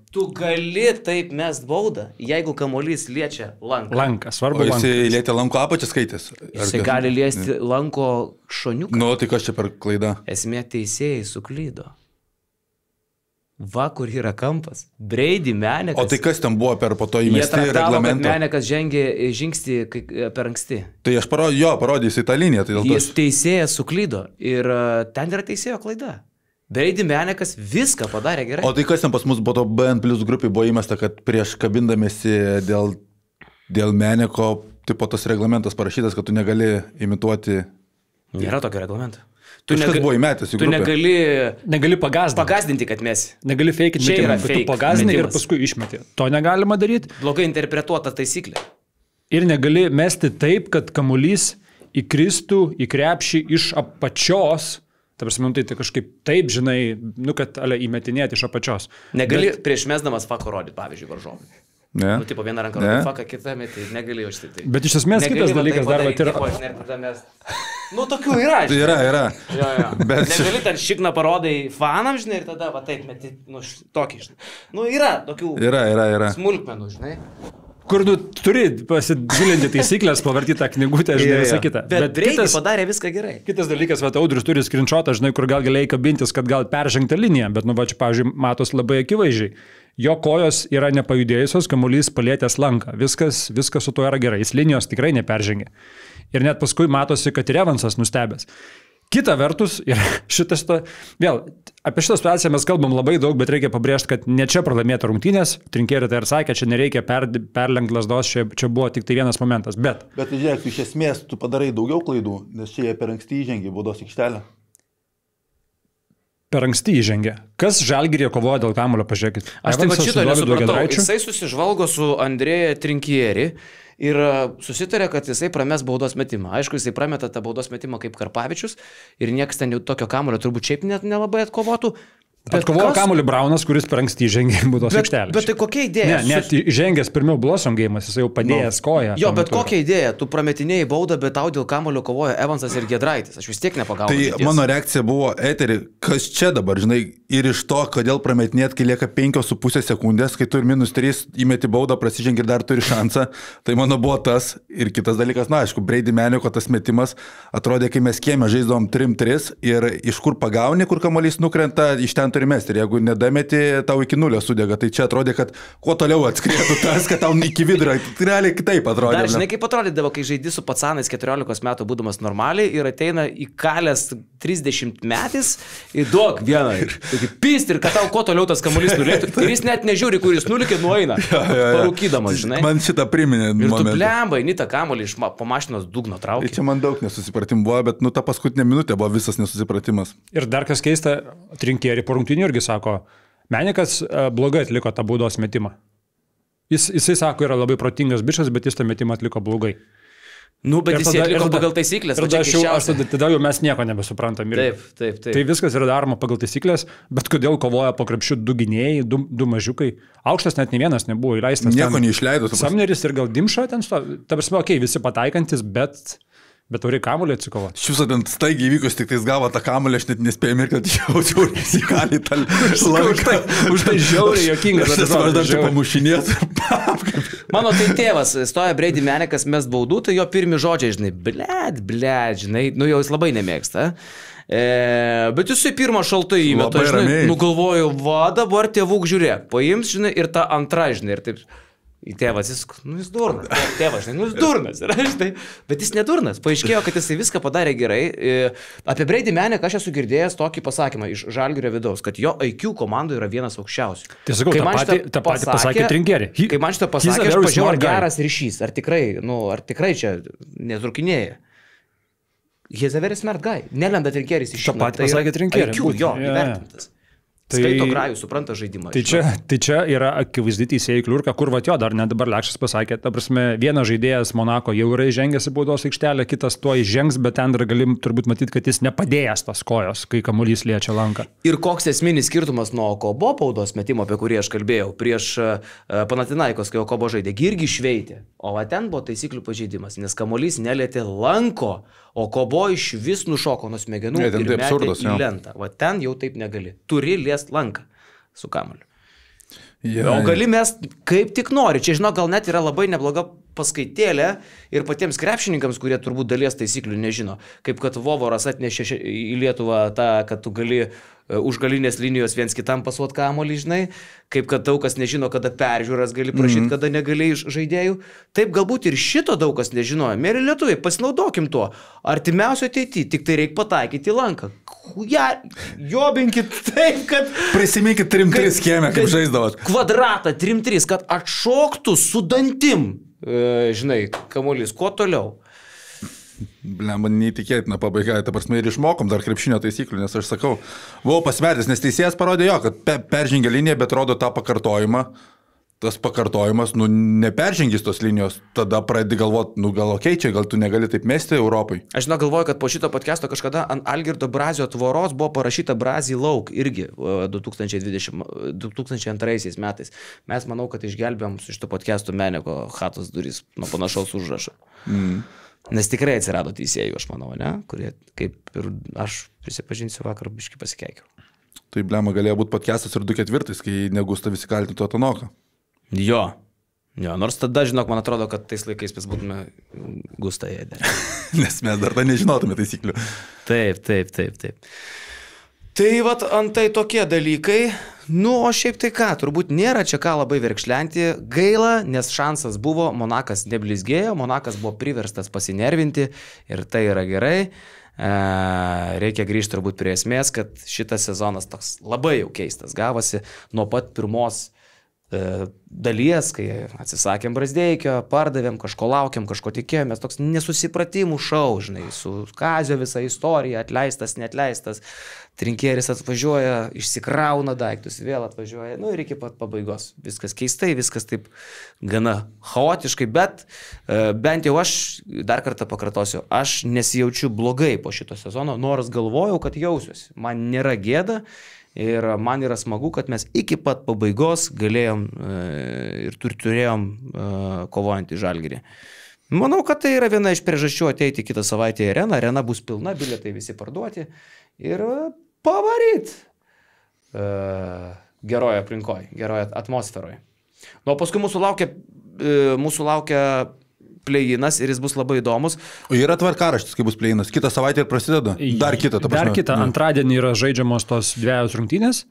Tu gali taip mest baudą, jeigu kamuolys liečia lanką. Lanką, svarbu O jisai lanką. lietė lanko apačią skaitęs. Jisai gali liesti lanko šoniuką. Nu, tai kas čia per klaida? Esmė teisėjai suklydo. Va, kur yra kampas. Brady Menekas. O tai kas ten buvo per po to Jie įmesti traktavo, kad reglamentą? Menekas žengė žingsnį kai- per anksti. Tai aš parodžiu, jo, parodysiu tą liniją. Tai dėl to Jis teisėjas suklydo ir uh, ten yra teisėjo klaida. Brady Menekas viską padarė gerai. O tai kas ten pas mus po to B N plus grupiai buvo įmesta, kad prieš kabindamėsi dėl, dėl Meneko, tipo tas reglamentas parašytas, kad tu negali imituoti. Nėra tokio reglamento. Tu, Kažkas nega, buvo įmetęs į tu grupę. negali Negali pagazdinti. pagazdinti, kad mesi. Negali fake Čia yra metimą, kad fake tu pagazdini ir metimas. paskui išmeti. To negalima daryti. Blogai interpretuota taisyklė. Ir negali mesti taip, kad kamuolys įkristų į krepšį iš apačios. Ta prasme, nu, tai, tai kažkaip taip, žinai, nu, kad ale, įmetinėti iš apačios. Negali Bet... prieš mesdamas fako rodyti, pavyzdžiui, varžovui. Ne? Nu, tipo, vieną ranką Ne. rodyti faką, kitą metį, negali jau šitai. Bet iš esmės kitas dalykas dar, bet yra... yra... Nu, tokių yra, Tai žinai. yra, yra. Jo, jo. Bet- Bet negali ten šikną parodai fanam, žinai, ir tada, va taip, meti, nu, š- tokį, žinai. Nu, yra tokių Yra, yra, yra. smulkmenų, žinai. Kur tu turi pasigilinti taisyklės, pavartyti tą knygutę, žinai, visą kitą. Bet, Bet Brady kitas, padarė viską gerai. kitas dalykas, va, Audrius turi skrinšotą, žinai, kur gal galėjai kabintis, kad gal peržengti liniją, bet, nu, va, čia, pavyzdžiui, matos labai akivaizdžiai. Jo kojos yra nepajudėjusios, kamuolys palietęs lanką. Viskas, viskas su tuo yra gerai. Jis linijos tikrai neperžengė. Ir net paskui matosi, kad ir Evansas nustebęs. Kita vertus, ir šitas, to, vėl, apie šitą situaciją mes kalbam labai daug, bet reikia pabrėžti, kad ne čia pralaimėta rungtynės. Trinkėri tai ir sakė, čia nereikia per, perlenkti lasdos, čia, čia buvo tik tai vienas momentas. Bet Bet žiūrėk, iš esmės tu padarai daugiau klaidų, nes čia jie per anksti įžengė baudos aikštelę. per anksti įžengė. Kas Žalgiryje kovoja dėl kamuolio, pažiūrėkit. Aš taip pat Evansas šito su Dovydu nesupratau. Giedraičiu. Jisai susižvalgo su Andrėja Trinkieri ir a, susitarė, kad jisai prames baudos metimą. Aišku, jisai prameta tą baudos metimą kaip Karpavičius ir niekas ten jau tokio kamulio turbūt šiaip net nelabai atkovotų. Bet Atkovojo kas- kamuolį Braunas, kuris per anksti įžengė į baudos Bet, aikštelę. bet tai kokia idėja? Ne, net įžengęs pirmiau Blossom gėjimas, jisai jau padėjęs no. koją. Jo, tuo bet metu. kokia idėja? Tu prametinėjai baudą, bet tau dėl kamulio kovoja Evansas ir Giedraitis. Aš vis tiek nepagaunu. Tai minties. mano reakcija buvo, eteri, kas čia dabar, žinai, ir iš to, kodėl prametinėt, kai lieka penkios su pusė sekundės, kai tu ir minus trys įmeti baudą, prasižengi ir dar turi šansą, tai mano buvo tas. Ir kitas dalykas, na, aišku, Brady Meneko tas metimas atrodė, kai mes kieme žaisdavom trim tris ir iš kur pagauni, kur kamuolys nukrenta, iš ten turi mesti. Ir jeigu nedameti, tau iki nulio sudega. Tai čia atrodė, kad kuo toliau atskrietų tas, kad tau iki vidurio. Realiai kitaip atrodė. Dar žinai, kaip atrodydavo, kai žaidži su pacanais keturiolikos metų būdamas normaliai ir ateina į kalės trisdešimt metais ir duok vieną. Tokį pist ir kad tau kuo toliau tas kamuolys nulėktų. Ir jis net nežiūri, kur jis nulikė, nueina. Parūkydamas, žinai. Man šitą priminė. Ir tu momentą. blemba, eini tą kamuolį iš ma- po mašinos dugno Tai traukį. čia man daug nesusipratimų buvo, bet nu ta paskutinė minutė buvo visas nesusipratimas. Ir dar kas keista, Trinkėri po rungtynių irgi sako, Menikas e, blogai atliko tą baudos metimą. Jis, jisai sako, yra labai protingas bičas, bet jis tą metimą atliko blogai. Nu, bet Ir jis tada- atliko ir tada- pagal taisyklės. Ir va čia tada, aš jau, aš keisčiausia. tada, tada jau mes nieko nebesuprantam. irgi. Taip, taip, taip. Tai viskas yra daroma pagal taisyklės, bet kodėl kovoja po krepšių du gynėjai, du, du mažiukai. Aukštas net ne vienas nebuvo įleistas. Nieko ten neišleido. tu pas- Samneris ir gal Dimša ten stovi. Ta prasme, okei, okay, visi pataikantis, bet, bet turi kamuolį atsikovoti. Iš viso ten staigiai įvykus, tik tais gavo tą kamuolį, aš net nespėjau ir kad jaučiau, nes jį gali tą laiką. Už tai žiauriai juokingas. Aš tas atrodo, dar čia žiauriai. pamušinės. Mano tai tėvas, stoja Brady Menekas mes baudų, tai jo pirmi žodžiai, žinai, blėt, blėt, žinai, nu jau jis labai nemėgsta. E, bet jisai pirmą šaltai įmeta, Labai žinai, ramiai. nugalvoju, va dabar tėvuk žiūrėk, paims, žinai, ir tą antrą, žinai, ir taip. Į tėvas, jis, nu jis durnas, tėvas, žinai, nu jis durnas, yra, žinai, bet jis nedurnas. Paaiškėjo, kad jisai viską padarė gerai. E, Apie Brady Meneką aš esu girdėjęs tokį pasakymą iš Žalgirio vidaus, kad jo I Q komandoje yra vienas aukščiausių. Tai sakau, Kai tą man patį, šitą tą patį pasakė Trinkėri. He- Kai man šitą he's a pasakė, aš very pažiūrėjau, ar smart guy. geras ryšys, ar tikrai, nu, ar tikrai čia netrukinėja. He's a very smart guy. Nelenda Trinkėris iš Tą patį pasakė Trinkėri, I Q, būtent. jo, Jo, jo. įvertintas. Tai- Skaito grajų, supranta žaidimą. Tai čia, tai čia yra akivaizdi teisėjų kliurka, kur va jo dar net dabar Lekšas pasakė, ta prasme, vienas žaidėjas Monako jau yra įžengęs į baudos aikštelę, kitas tuo įžengs, bet ten dar galim turbūt matyti, kad jis nepadėjęs tos kojos, kai kamuolys liečia lanką. Ir koks esminis skirtumas nuo Okobo baudos metimo, apie kurį aš kalbėjau, prieš uh, Panatinaikos, kai Okobo žaidė, irgi šveitė. O va ten buvo taisyklių pažeidimas, nes kamuolys nelietė lanko, o Okobo iš vis nušoko nuo smegenų Ne, ten ir tai metė absurdas, į jo. lentą. Va ten jau taip negali. Turi liest lanką su kamuoliu. Yeah. O gali mes kaip tik nori. Čia, žinau, gal net yra labai nebloga paskaitėlė ir patiems krepšininkams, kurie turbūt dalies taisyklių nežino. Kaip kad Vovoras atnešė į Lietuvą tą, kad tu gali už galinės linijos viens kitam pasuot kamuolį, žinai. Kaip kad daug kas nežino, kada peržiūras gali prašyti, mm-hmm. kada negali iš žaidėjų. Taip galbūt ir šito daug kas nežinojo. Mėly lietuviai, pasinaudokim tuo. Artimiausio ateityje tik tai reikia pataikyti lanką. Ja, jobinkit taip, kad... Prisiminkit trim trys schemę, kaip žaisdavot. Kvadratą trim trys, kad atšoktų su dantim. E, žinai, kamuolys, kuo toliau? Blemba, neįtikėtina pabaiga, ta prasme ir išmokom dar krepšinio taisyklių, nes aš sakau, buvau pasmerkęs, nes teisėjas parodė jo, kad pe, peržengė liniją, bet rodo tą pakartojimą, tas pakartojimas, nu, neperžengys tos linijos, tada pradedi galvoti, nu, gal okei, čia gal tu negali taip mesti Europai. Aš žinau, galvoju, kad po šito podcast'o kažkada ant Algirdo Brazio tvoros buvo parašyta Brazį lauk irgi du tūkstančiai dvidešim du tūkstančiai antraisiais metais. Mes manau, kad išgelbėjom su šito podcast'o Meneko chatos duris nuo panašaus užrašo. Mm. Nes tikrai atsirado teisėjų, aš manau, ne? Kurie, kaip ir aš prisipažinsiu, vakar biškį pasikeikiau. Tai blema galėjo būti podcastas ir du ketvirtais, kai negusta visi kaltinto Tanoką. Jo. Jo, nors tada, žinok, man atrodo, kad tais laikais mes būtume gustą ėdę. Nes mes dar tą nežinotume taisyklių. Taip, taip, taip, taip. Tai vat antai tokie dalykai, nu, o šiaip tai ką, turbūt nėra čia ką labai verkšlenti, gaila, nes šansas buvo, Monakas neblizgėjo, Monakas buvo priverstas pasinervinti ir tai yra gerai, e, reikia grįžti turbūt prie esmės, kad šitas sezonas toks labai jau keistas gavosi nuo pat pirmos dalies, kai atsisakėm Brazdeikio, pardavėm, kažko laukiam, kažko tikėjomės, toks nesusipratimų šau, žinai, su Kazio visa istorija, atleistas, neatleistas, Trinkieris atvažiuoja, išsikrauna daiktus, vėl atvažiuoja, nu ir iki pat pabaigos. Viskas keistai, viskas taip gana chaotiškai, bet bent jau aš, dar kartą pakartosiu, aš nesijaučiu blogai po šito sezono, nors galvojau, kad jausiuosi, man nėra gėda. Ir man yra smagu, kad mes iki pat pabaigos galėjom e, ir turėjom e, kovojantį Žalgirį. Manau, kad tai yra viena iš priežasčių ateiti kitą savaitę į areną. Arena bus pilna, bilietai visi parduoti ir pavaryt e, geroje aplinkoje, geroje atmosferoje. Nu, paskui mūsų laukia, e, mūsų laukia play-inas ir jis bus labai įdomus. O yra tvarkaraštis, kai bus play-inas. Kitą savaitę ir prasideda. Dar kitą, ta prasme. Dar kitą. Antradienį yra žaidžiamos tos dviejos rungtynės.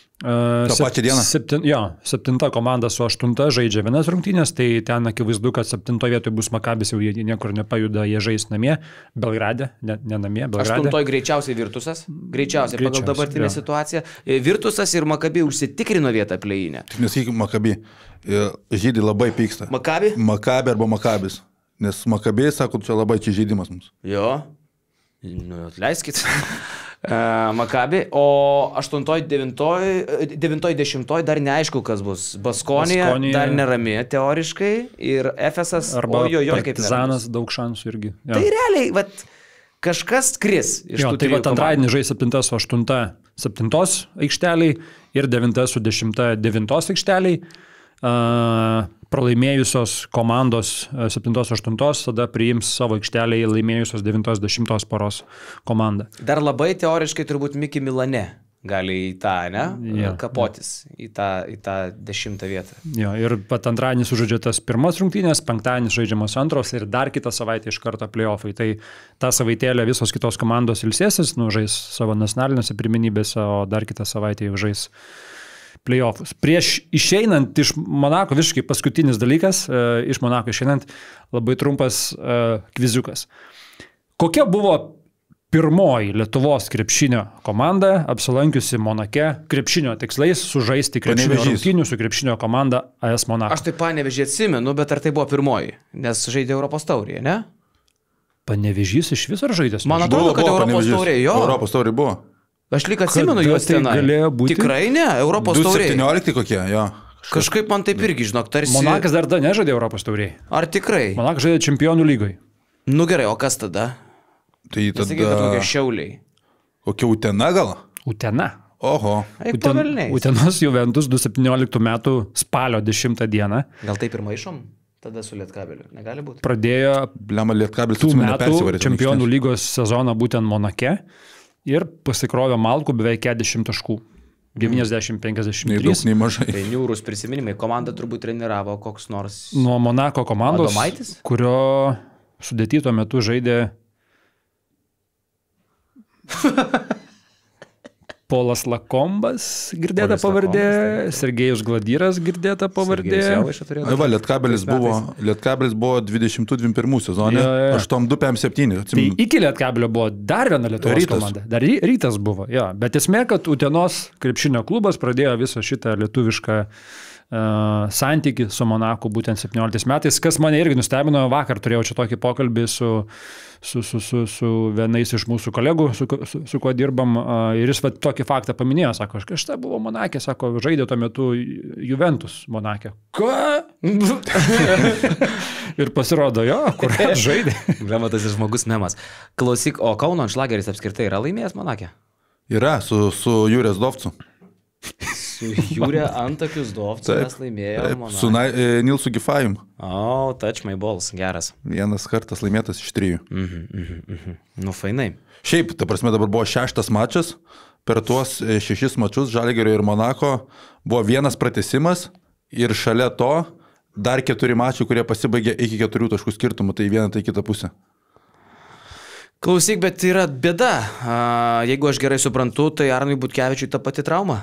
Ta pačia diena? Septin, jo, septinta komanda su aštunta žaidžia vienas rungtynės, tai ten akivaizdu, kad septintoje vietoje bus Makabis, jau jie niekur nepajuda, jie žais namie, Belgrade, ne, ne namie, Belgrade. Aštuntoje greičiausiai Virtusas, greičiausiai pagal dabartinę jo. situaciją. Virtusas ir Makabi užsitikrino vietą play-inę. Tik nesakyk Makabi, žydai labai pyksta. Makabi? Makabi arba Makabis, nes Makabi, sako, čia labai čia žaidimas mums. Jo, nu, atleiskit. Makabi, o aštuntoji, devintoji, devintoji, dešimtoji dar neaišku, kas bus. Baskonija, Baskonija dar nerami teoriškai ir Efesas, arba ojojoj, kaip Partizanas daug šansų irgi. Jo. Tai realiai, vat, kažkas kris iš jo, tų tai trijų vat antradienį žais septinta su aštunta septintos aikšteliai ir devinta su dešimta devintos aikšteliai. Uh, pralaimėjusios komandos septintos aštuntos tada priims savo aikštelėje laimėjusios devintos dešimtos poros komandą. Dar labai teoriškai turbūt Miki Milane gali į tą, ne? Ja, kapotis ja. į, tą, į tą dešimtą vietą. Jo, ir pat antradienį sužaidžia tas pirmas rungtynės, penktadienį žaidžiamos antros ir dar kitą savaitę iš karto play-offai. Tai tą savaitėlę visos kitos komandos ilsėsis, nu, žais savo nacionalinėse pirmenybėse, o dar kitą savaitę jau žais play-offus. Prieš išeinant iš Monako, visiškai paskutinis dalykas, e, iš Monako išeinant, labai trumpas e, kviziukas. Kokia buvo pirmoji Lietuvos krepšinio komanda, apsilankiusi Monake, krepšinio tikslais sužaisti krepšinio rungtynių su krepšinio komanda A S Monako? Aš tai Panevėžį atsimenu, bet ar tai buvo pirmoji? Nes žaidė Europos taurėje, ne? Panevėžys iš viso žaidė? Man atrodo, kad Europos taurėje, jo. Europos taurėje buvo. Aš lyg atsimenu juos tai tenai. Tikrai ne, Europos taurėje. du septyniolikti kokie, jo. Kažkaip man taip irgi, žinok, tarsi... Monakas dar da nežaidė Europos taurėje. Ar tikrai? Monakas žaidė čempionų lygoje. Nu gerai, o kas tada? Tai tada... Nesakyti, kad kokie Šiauliai. Kokia Utena gal? Utena. Oho. Uten, Utenos Juventus du septynioliktų metų spalio dešimtą dieną. Gal taip ir maišom? Tada su Lietkabeliu. Negali būti. Pradėjo Blema Lietkabelis tų metų čempionų lygos sezoną būtent Monake. Ir pasikrovė Malkų beveik keturiasdešimt taškų. devyniasdešimt penkiasdešimt Nei daug, trys. nei mažai. Tai niūrus prisiminimai. Komanda turbūt treniravo koks nors... Nuo Monako komandos, Adomaitis? kurio sudėty tuo metu žaidė Polas Lakombas, girdėta Polas pavardė, Lakombas, taip. Sergejus Gladyras, girdėta pavardė. Sergejus Jovaiša turėjo Na, va, Lietkabelis tais buvo, metais. Lietkabelis buvo dvidešim dvidešim pirmų sezone, Jo, jo. aštuoni du penki septyni. Tai iki Lietkabelio buvo dar viena Lietuvos Rytas. komanda. Dar ry- rytas buvo, jo. Bet esmė, kad Utenos krepšinio klubas pradėjo visą šitą lietuvišką uh, santyki su Monaku būtent septynioliktais metais, kas mane irgi nustebino. Vakar turėjau čia tokį pokalbį su, su, su, su, su vienais iš mūsų kolegų, su, ku- su, su kuo dirbam, uh, ir jis va, tokį faktą paminėjo, sako, aš kažkada buvau Monake, sako, žaidė tuo metu Juventus Monake. Ką? Ir pasirodo, jo, kur žaidė. Glematas ir žmogus memas. Klausyk, o Kauno Anšlageris apskritai yra laimėjęs Monake? Yra su, su Jūrės Dovcu. Su Jūrė Antakius Dovcu mes laimėjome Taip, Monake. su Na- e, Nilsu Gifajum. O, oh, touch my balls, geras. Vienas kartas laimėtas iš trijų. Mhm, mhm, mhm. Nu, fainai. Šiaip, ta prasme, dabar buvo šeštas mačas. Per tuos e, šešis mačus Žalgirio ir Monako buvo vienas pratęsimas ir šalia to dar keturi mačai, kurie pasibaigė iki keturių taškų skirtumų, tai vieną, tai kitą pusę. Klausyk, bet yra bėda. A, jeigu aš gerai suprantu, tai Arnui Butkevičiui ta pati trauma.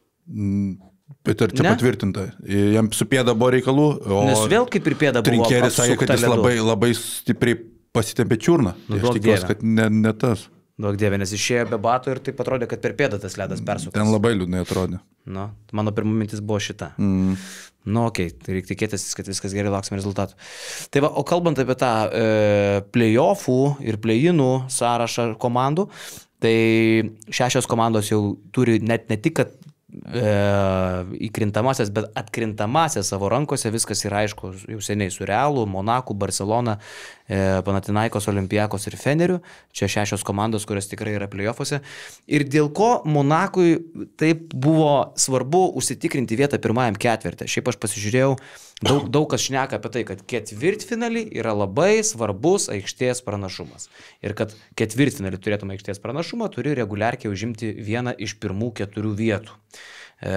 Bet ar čia Ne? patvirtinta? Jam su pėda buvo reikalų, o Nes vėl kaip ir pėda buvo. Trinkeris sakė, kad apsukta jis ledu. labai, labai stipriai pasitempė čiurną. Nu, Tai duok aš tikiuosi, Dieve. kad ne, ne tas. Daug dievė, nes išėjo be batų ir taip atrodė, kad per pėdą tas ledas persuktas. Ten labai liūdnai atrodė. Nu, mano pirma mintis buvo šita. Mm. Nu, okei, okay, tai reikia tikėtis, kad viskas gerai, lauksime rezultatų. Tai va, o kalbant apie tą e, play-offų ir play-inų sąrašą komandų, tai šešios komandos jau turi net ne tik, kad e, įkrintamasias, bet atkrintamasias savo rankose, viskas yra aišku jau seniai su Realu, Monaku, Barcelona, e, Panathinaikos, Olimpiakos ir Feneriu. Čia šešios komandos, kurios tikrai yra play-offuose. Ir dėl ko Monakui taip buvo svarbu užsitikrinti vietą pirmajam ketvirtį. Šiaip aš pasižiūrėjau, daug, daug kas šneka apie tai, kad ketvirtfinalį yra labai svarbus aikštės pranašumas. Ir kad ketvirtfinalį turėtum aikštės pranašumą, turi reguliarkiai užimti vieną iš pirmų keturių vietų. E,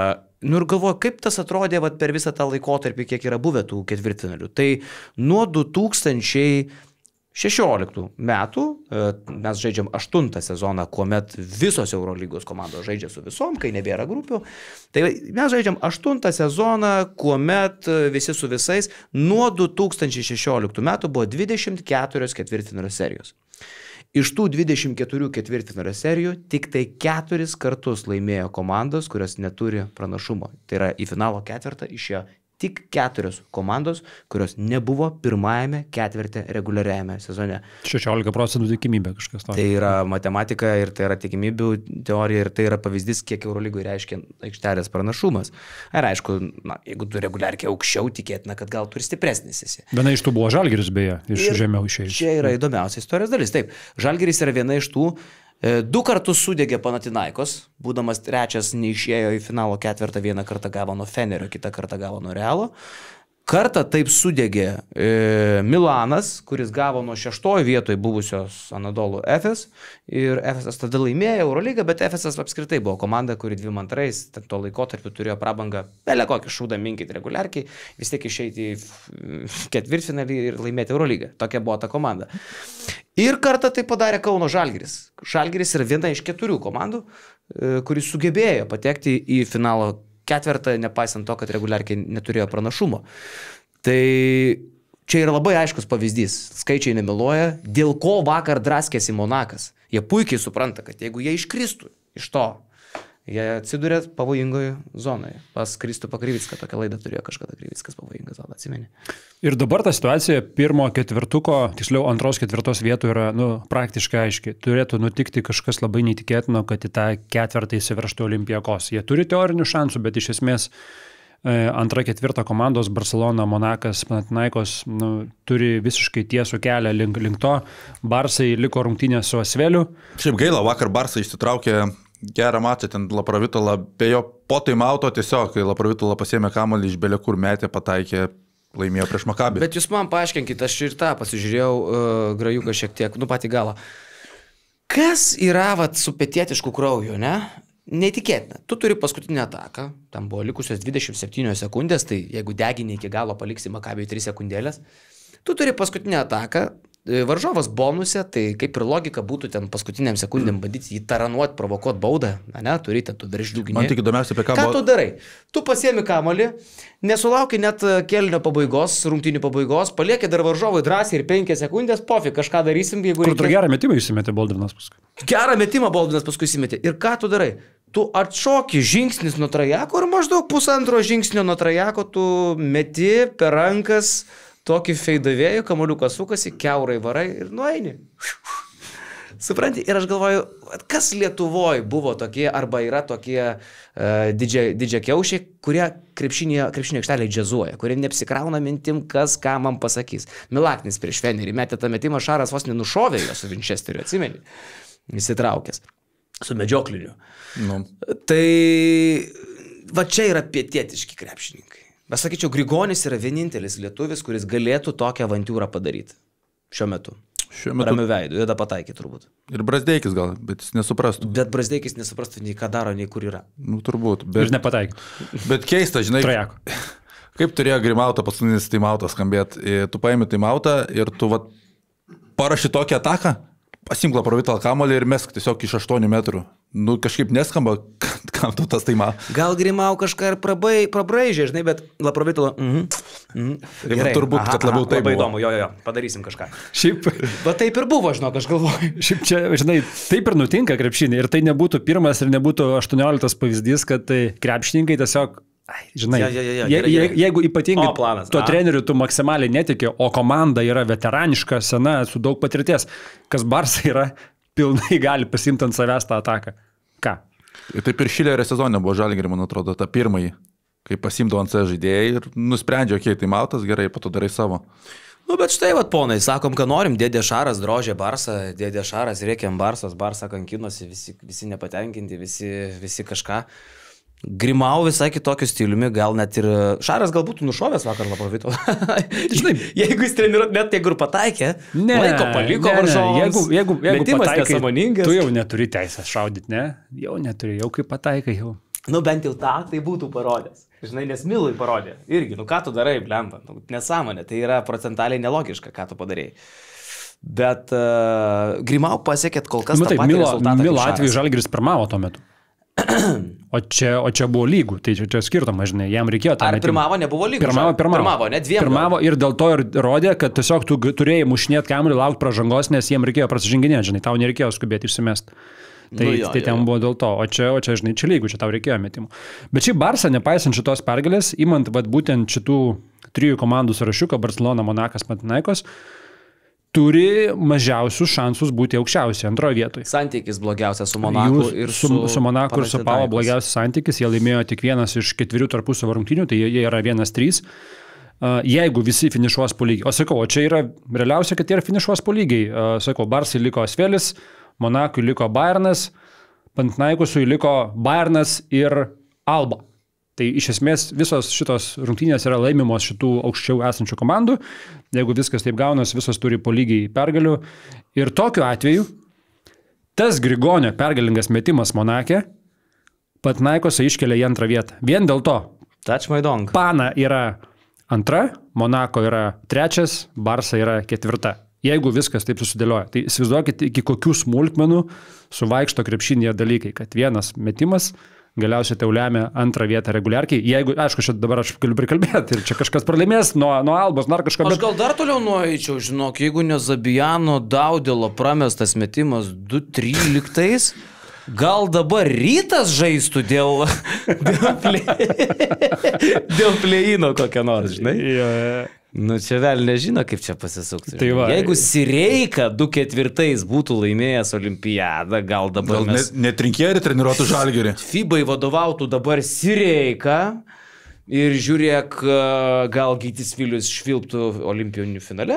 nu ir galvoju, kaip tas atrodė vat, per visą tą laikotarpį, kiek yra buvę tų ketvirtfinalių. Tai nuo du tūkstančiai šešioliktų metų e, mes žaidžiam aštuntą sezoną, kuomet visos Eurolygos komandos žaidžia su visom, kai nebėra grupių. Tai mes žaidžiam aštuntą sezoną, kuomet visi su visais. Nuo du tūkstančiai šešioliktų metų buvo dvidešimt keturios ketvirtfinalio serijos. Iš tų dvidešimt keturių ketvirtfinalio serijų tik tai keturis kartus laimėjo komandos, kurios neturi pranašumo. Tai yra į finalo ketvirtą išėjo tik keturios komandos, kurios nebuvo pirmajame ketvirte reguliariajame sezone. šešiolika procentų tikimybė kažkas to. Tai yra matematika ir tai yra tikimybių teorija ir tai yra pavyzdys, kiek Eurolygui reiškia aikštelės pranašumas. Ir aišku, na, jeigu tu reguliarkiai aukščiau, tikėtina, kad gal tu ir stipresnis esi. Viena iš tų buvo Žalgiris beje, iš Ir žemiau išėjus. Čia yra įdomiausia istorijos dalis. Taip, Žalgiris yra viena iš tų, e, du kartus sudegė Panathinaikos, būdamas trečias neišėjo į finalo ketvirtą, vieną kartą gavo nuo Fenerio, kitą kartą gavo nuo Realo. Kartą taip sudegė e, Milanas, kuris gavo nuo šeštojo vietoje buvusios Anadolu Efes ir Efesas tada laimėjo Eurolygą, bet Efesas apskritai buvo komanda, kuri dvim antrais tuo laikotarpiu turėjo prabangą, belė kokį šūdą minkyti reguliarkiai, vis tiek išeiti į ketvirtfinalį ir laimėti Eurolygą. Tokia buvo ta komanda. Ir kartą tai padarė Kauno Žalgiris. Žalgiris yra viena iš keturių komandų, e, kuris sugebėjo patekti į finalo ketvirtą, nepaisant to, kad reguliarkiai neturėjo pranašumo. Tai čia yra labai aiškus pavyzdys. Skaičiai nemeluoja, dėl ko vakar draskėsi Monakas. Jie puikiai supranta, kad jeigu jie iškristų iš to, jie atsidūrė pavojingoje zonoje. Pas Kristupą Krivicką tokią laidą turėjo kažkada Krivickas pavojingą zoną, atsimeni. Ir dabar ta situacija pirmo ketvirtuko, tiksliau antros ketvirtos vietų yra nu, praktiškai aiški. Turėtų nutikti kažkas labai neįtikėtino, kad į tą ketvirtą įsiveržtų Olimpiakos. Jie turi teorinių šansų, bet iš esmės e, antra ketvirta komandos Barcelona, Monakas, Panathinaikos nu, turi visiškai tiesų kelią link, link to. Barsai liko rungtynės su Asveliu. Šiaip gaila, vakar Barsai išsitraukė gerą mačą, ten Lapravitola, be jo po taimauto tiesiog, kai Lapravitola pasėmė kamuolį iš belė kur metė, pataikė, laimėjo prieš Makabį. Bet jūs man paaiškinkite, aš ir tą pasižiūrėjau, uh, grajuką šiek tiek, nu patį galą. Kas yra vat, su petietišku krauju, ne? neįtikėtina. Tu turi paskutinę ataką, tam buvo likusios dvidešimt septynios sekundės, tai jeigu deginį iki galo paliksi Makabiui tris sekundėlės, tu turi paskutinę ataką, varžovas bonuse, tai kaip ir logika būtų ten paskutiniam sekundėm bandyti jį taranuoti, provokuoti baudą, na ne, turite tu veržlių gynėjų. Man tik įdomiausia apie ką. Ką tu darai? Tu pasiemi kamuolį, nesulauki net kėlinio pabaigos, rungtynių pabaigos, palieki dar varžovui drąsiai ir penkias sekundės, pofik, kažką darysim, jeigu reikia. Kur tu gerą metimą įsimetė Boldvinas paskui? Gerą metimą Boldvinas paskui įsimetė. Ir ką tu darai? Tu atšoki žingsnis nuo trajako ir maždaug pusantro žingsnio nuo trajako tu meti per rankas tokį feidavėjų, kamuoliukas sukasi, kiaurai varai ir nueini. Supranti, ir aš galvoju, kas Lietuvoje buvo tokie, arba yra tokie uh, didžia, didžia kiaušiai, kurie krepšinio, krepšinio aikštelėje džiazuoja, kurie neapsikrauna mintim, kas ką man pasakys. Milaknis prieš Fenerį metė tą metimą, Šaras vos nenušovė jo su Winchesteriu, atsimeni, įsitraukęs, su medžiokliniu. Nu. Tai va čia yra pietietiški krepšininkai. Aš sakyčiau, Grigonis yra vienintelis lietuvis, kuris galėtų tokią avantiūrą padaryti šiuo metu. Šiuo metu. Ramiu veidu, jėda pataikė turbūt. Ir Brazdeikis gal, bet jis nesuprastų. Bet Brazdeikis nesuprastų nei ką daro, nei kur yra. Nu, turbūt. Bet, ir nepataikė. Bet keista, žinai. Trajako. Kaip turėjo Grimauto paskutinis taimautas skambėti. Tu paimi taimautą ir tu vat, paraši tokią ataką, pasimk Laprovitalą kamuolį ir mesk tiesiog iš aštuonių metrų. Nu, kažkaip neskamba, kam tu tas taima. Gal Grimau kažką ir prabai, prabraižė, žinai, bet Laprovitalo... Mhm. Mhm. Gerai. Turbūt, aha, kad labiau aha, taip labai buvo. Įdomu, jo, jo, jo, padarysim kažką. Šiaip... Bet taip ir buvo, žinok, aš galvoju. Šiaip čia, žinai, taip ir nutinka krepšinį. Ir tai nebūtų pirmas ir nebūtų aštuonioliktas pavyzdys, kad tai krepšininkai tiesiog... Ai, žinai, ja, ja, ja, je, gerai, je, gerai. jeigu ypatingai O, planas, tuo a. treneriu tu maksimaliai netiki, o komanda yra veteraniška, sena, su daug patirties, kas Barsa yra, pilnai gali pasimti ant savęs tą ataką. Ką? Ir taip ir Šilerio sezone buvo Žalgiry, man atrodo, tą pirmąjį, kai pasimdavo ant C žaidėjai ir nusprendžia, okei, okay, tai mautas, gerai, po to darai savo. Nu, bet štai, vat, ponai, sakom, ką norim, dėdė Šaras drožė Barsą, dėdė Šaras rėkėm Barsas, Barsa kankinosi, visi, visi nepatenkinti, visi, visi kažką. Grimau visai kitokiu stiliumi, gal net ir Šaras galbūt nušovęs vakar Laprovitolą. Žinai, jeigu jis treniruot, net jeigu ir pataikė, ne, laiko paliko varžovams. Jeigu, jeigu, jeigu pataikai, tu jau neturi teisės šaudyti, ne? Jau neturi, jau kaip pataikai jau. Nu bent jau tą tai būtų parodęs. Žinai, nes Milui parodė. Irgi, nu ką tu darai, blemba, nu, nesąmonė, tai yra procentaliai nelogiška, ką tu padarėjai. Bet uh, Grimau pasiekėt kol kas nu, tą taip, patį Milo, rezultatą. Milo atveju Žalgiris pirmavo tuo metu. O čia, o čia buvo lygų, tai čia, čia skirtumas, žinai, jam reikėjo tą. Ar metimą. pirmavo, nebuvo lygų? Pirmavo, pirmavo. Pirmavo, ne dviem. Pirmavo ir dėl to ir rodė, kad tiesiog tu turėjai mušinėti kamuolį, laukti pražangos, nes jiem reikėjo prasiženginėti, žinai, tau nereikėjo skubėti išsimesti. Tai, nu, jo, tai ten jo. Buvo dėl to, o čia, o čia, žinai, čia lygų, čia tau reikėjo metimų. Bet šį Barsą, nepaisant šitos pergalės, imant vat, būtent šitų trijų komandų sąrašiuką, Barcelona, Monakas, Panathinaikos, turi mažiausius šansus būti aukščiausiai antroje vietoje. Santykis blogiausias su Monaku Jūs, ir su... Su, su Monaku ir su Pavo blogiausias santykis, jie laimėjo tik vienas iš ketverių tarpusavio rungtynių, tai jie yra vienas trys. Uh, jeigu visi finišuos po lygiai. O sakau, o čia yra realiausia, kad jie yra finišuos po lygiai. Uh, sakau, Barsai liko Asvelis, Monakui liko Bayernas, Panathinaikosui liko Bayernas ir Alba. Tai iš esmės visos šitos rungtynės yra laimimos šitų aukščiau esančių komandų. Jeigu viskas taip gaunas, visos turi po lygiai pergalių. Ir tokiu atveju tas Grigonio pergalingas metimas Monake Panathinaikosą iškelia į antrą vietą. Vien dėl to. Touch my dong. Pana yra antra, Monako yra trečias, Barsa yra ketvirta. Jeigu viskas taip susidėlioja. Tai įsivaizduokit, iki kokių smulkmenų suvaikšto krepšinėje dalykai, kad vienas metimas galiausiai tai lemia antrą vietą reguliarkiai. Jeigu, aišku, čia dabar aš galiu prikalbėti ir čia kažkas pralaimės nuo, nuo Albos, dar kažką. Aš bet... gal dar toliau nueičiau, žinok, jeigu ne Zabijano Daudilo pramestas metimas du tryliktais, gal dabar Rytas žaistų dėl, dėl, play... dėl play-ino kokią nors, žinai? Ja. Nu, čia vėl nežino, kaip čia pasisukti. Tai va, jeigu Sireika du ketvirtais būtų laimėjęs olimpiadą, gal dabar gal mes... Ne, ne trinkėri treniruotų Žalgirį. FIBai vadovautų dabar Sireika ir žiūrėk, gal Gytis Vilius švilptų olimpijonių finale.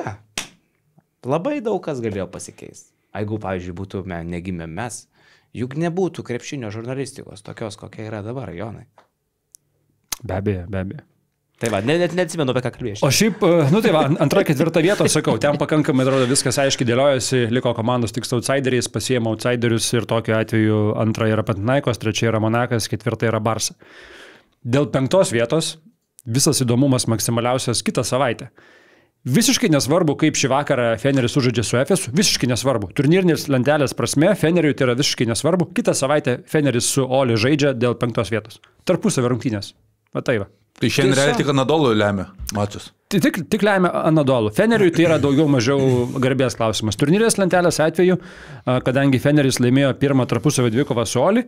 Labai daug kas galėjo pasikeisti. Jeigu, pavyzdžiui, būtume negimę mes, juk nebūtų krepšinio žurnalistikos tokios, kokia yra dabar, Jonai. Be abejo, be abejo. Tai va, net, net neatsimenu, apie ką kalbėjai. O šiaip, nu tai va, antra, ketvirta vieta, sakau, ten pakankamai, atrodo, viskas aiškiai dėliojasi, liko komandos tik su outsideriais, pasiėmė outsiderius ir tokiu atveju antra yra Panathinaikos, trečia yra Monakas, ketvirta yra Barsa. Dėl penktos vietos visas įdomumas maksimaliausias kitą savaitę. Visiškai nesvarbu, kaip šį vakarą Feneris sužaidžia su Efesu, visiškai nesvarbu. Turnyrinės lentelės prasme, Feneriui tai yra visiškai nesvarbu. Kitą savaitę Feneris su Oli žaidžia dėl penktos vietos. Tarpusavio rungtynės. Va tai va. Tai šiandien realiai tik Anadolu lemia mačas. Tai tik, tik lemia Anadolu. Feneriui tai yra daugiau mažiau garbės klausimas. Turnyrės lentelės atveju, kadangi Feneris laimėjo pirmą tarpusavio dvikovą su Oli,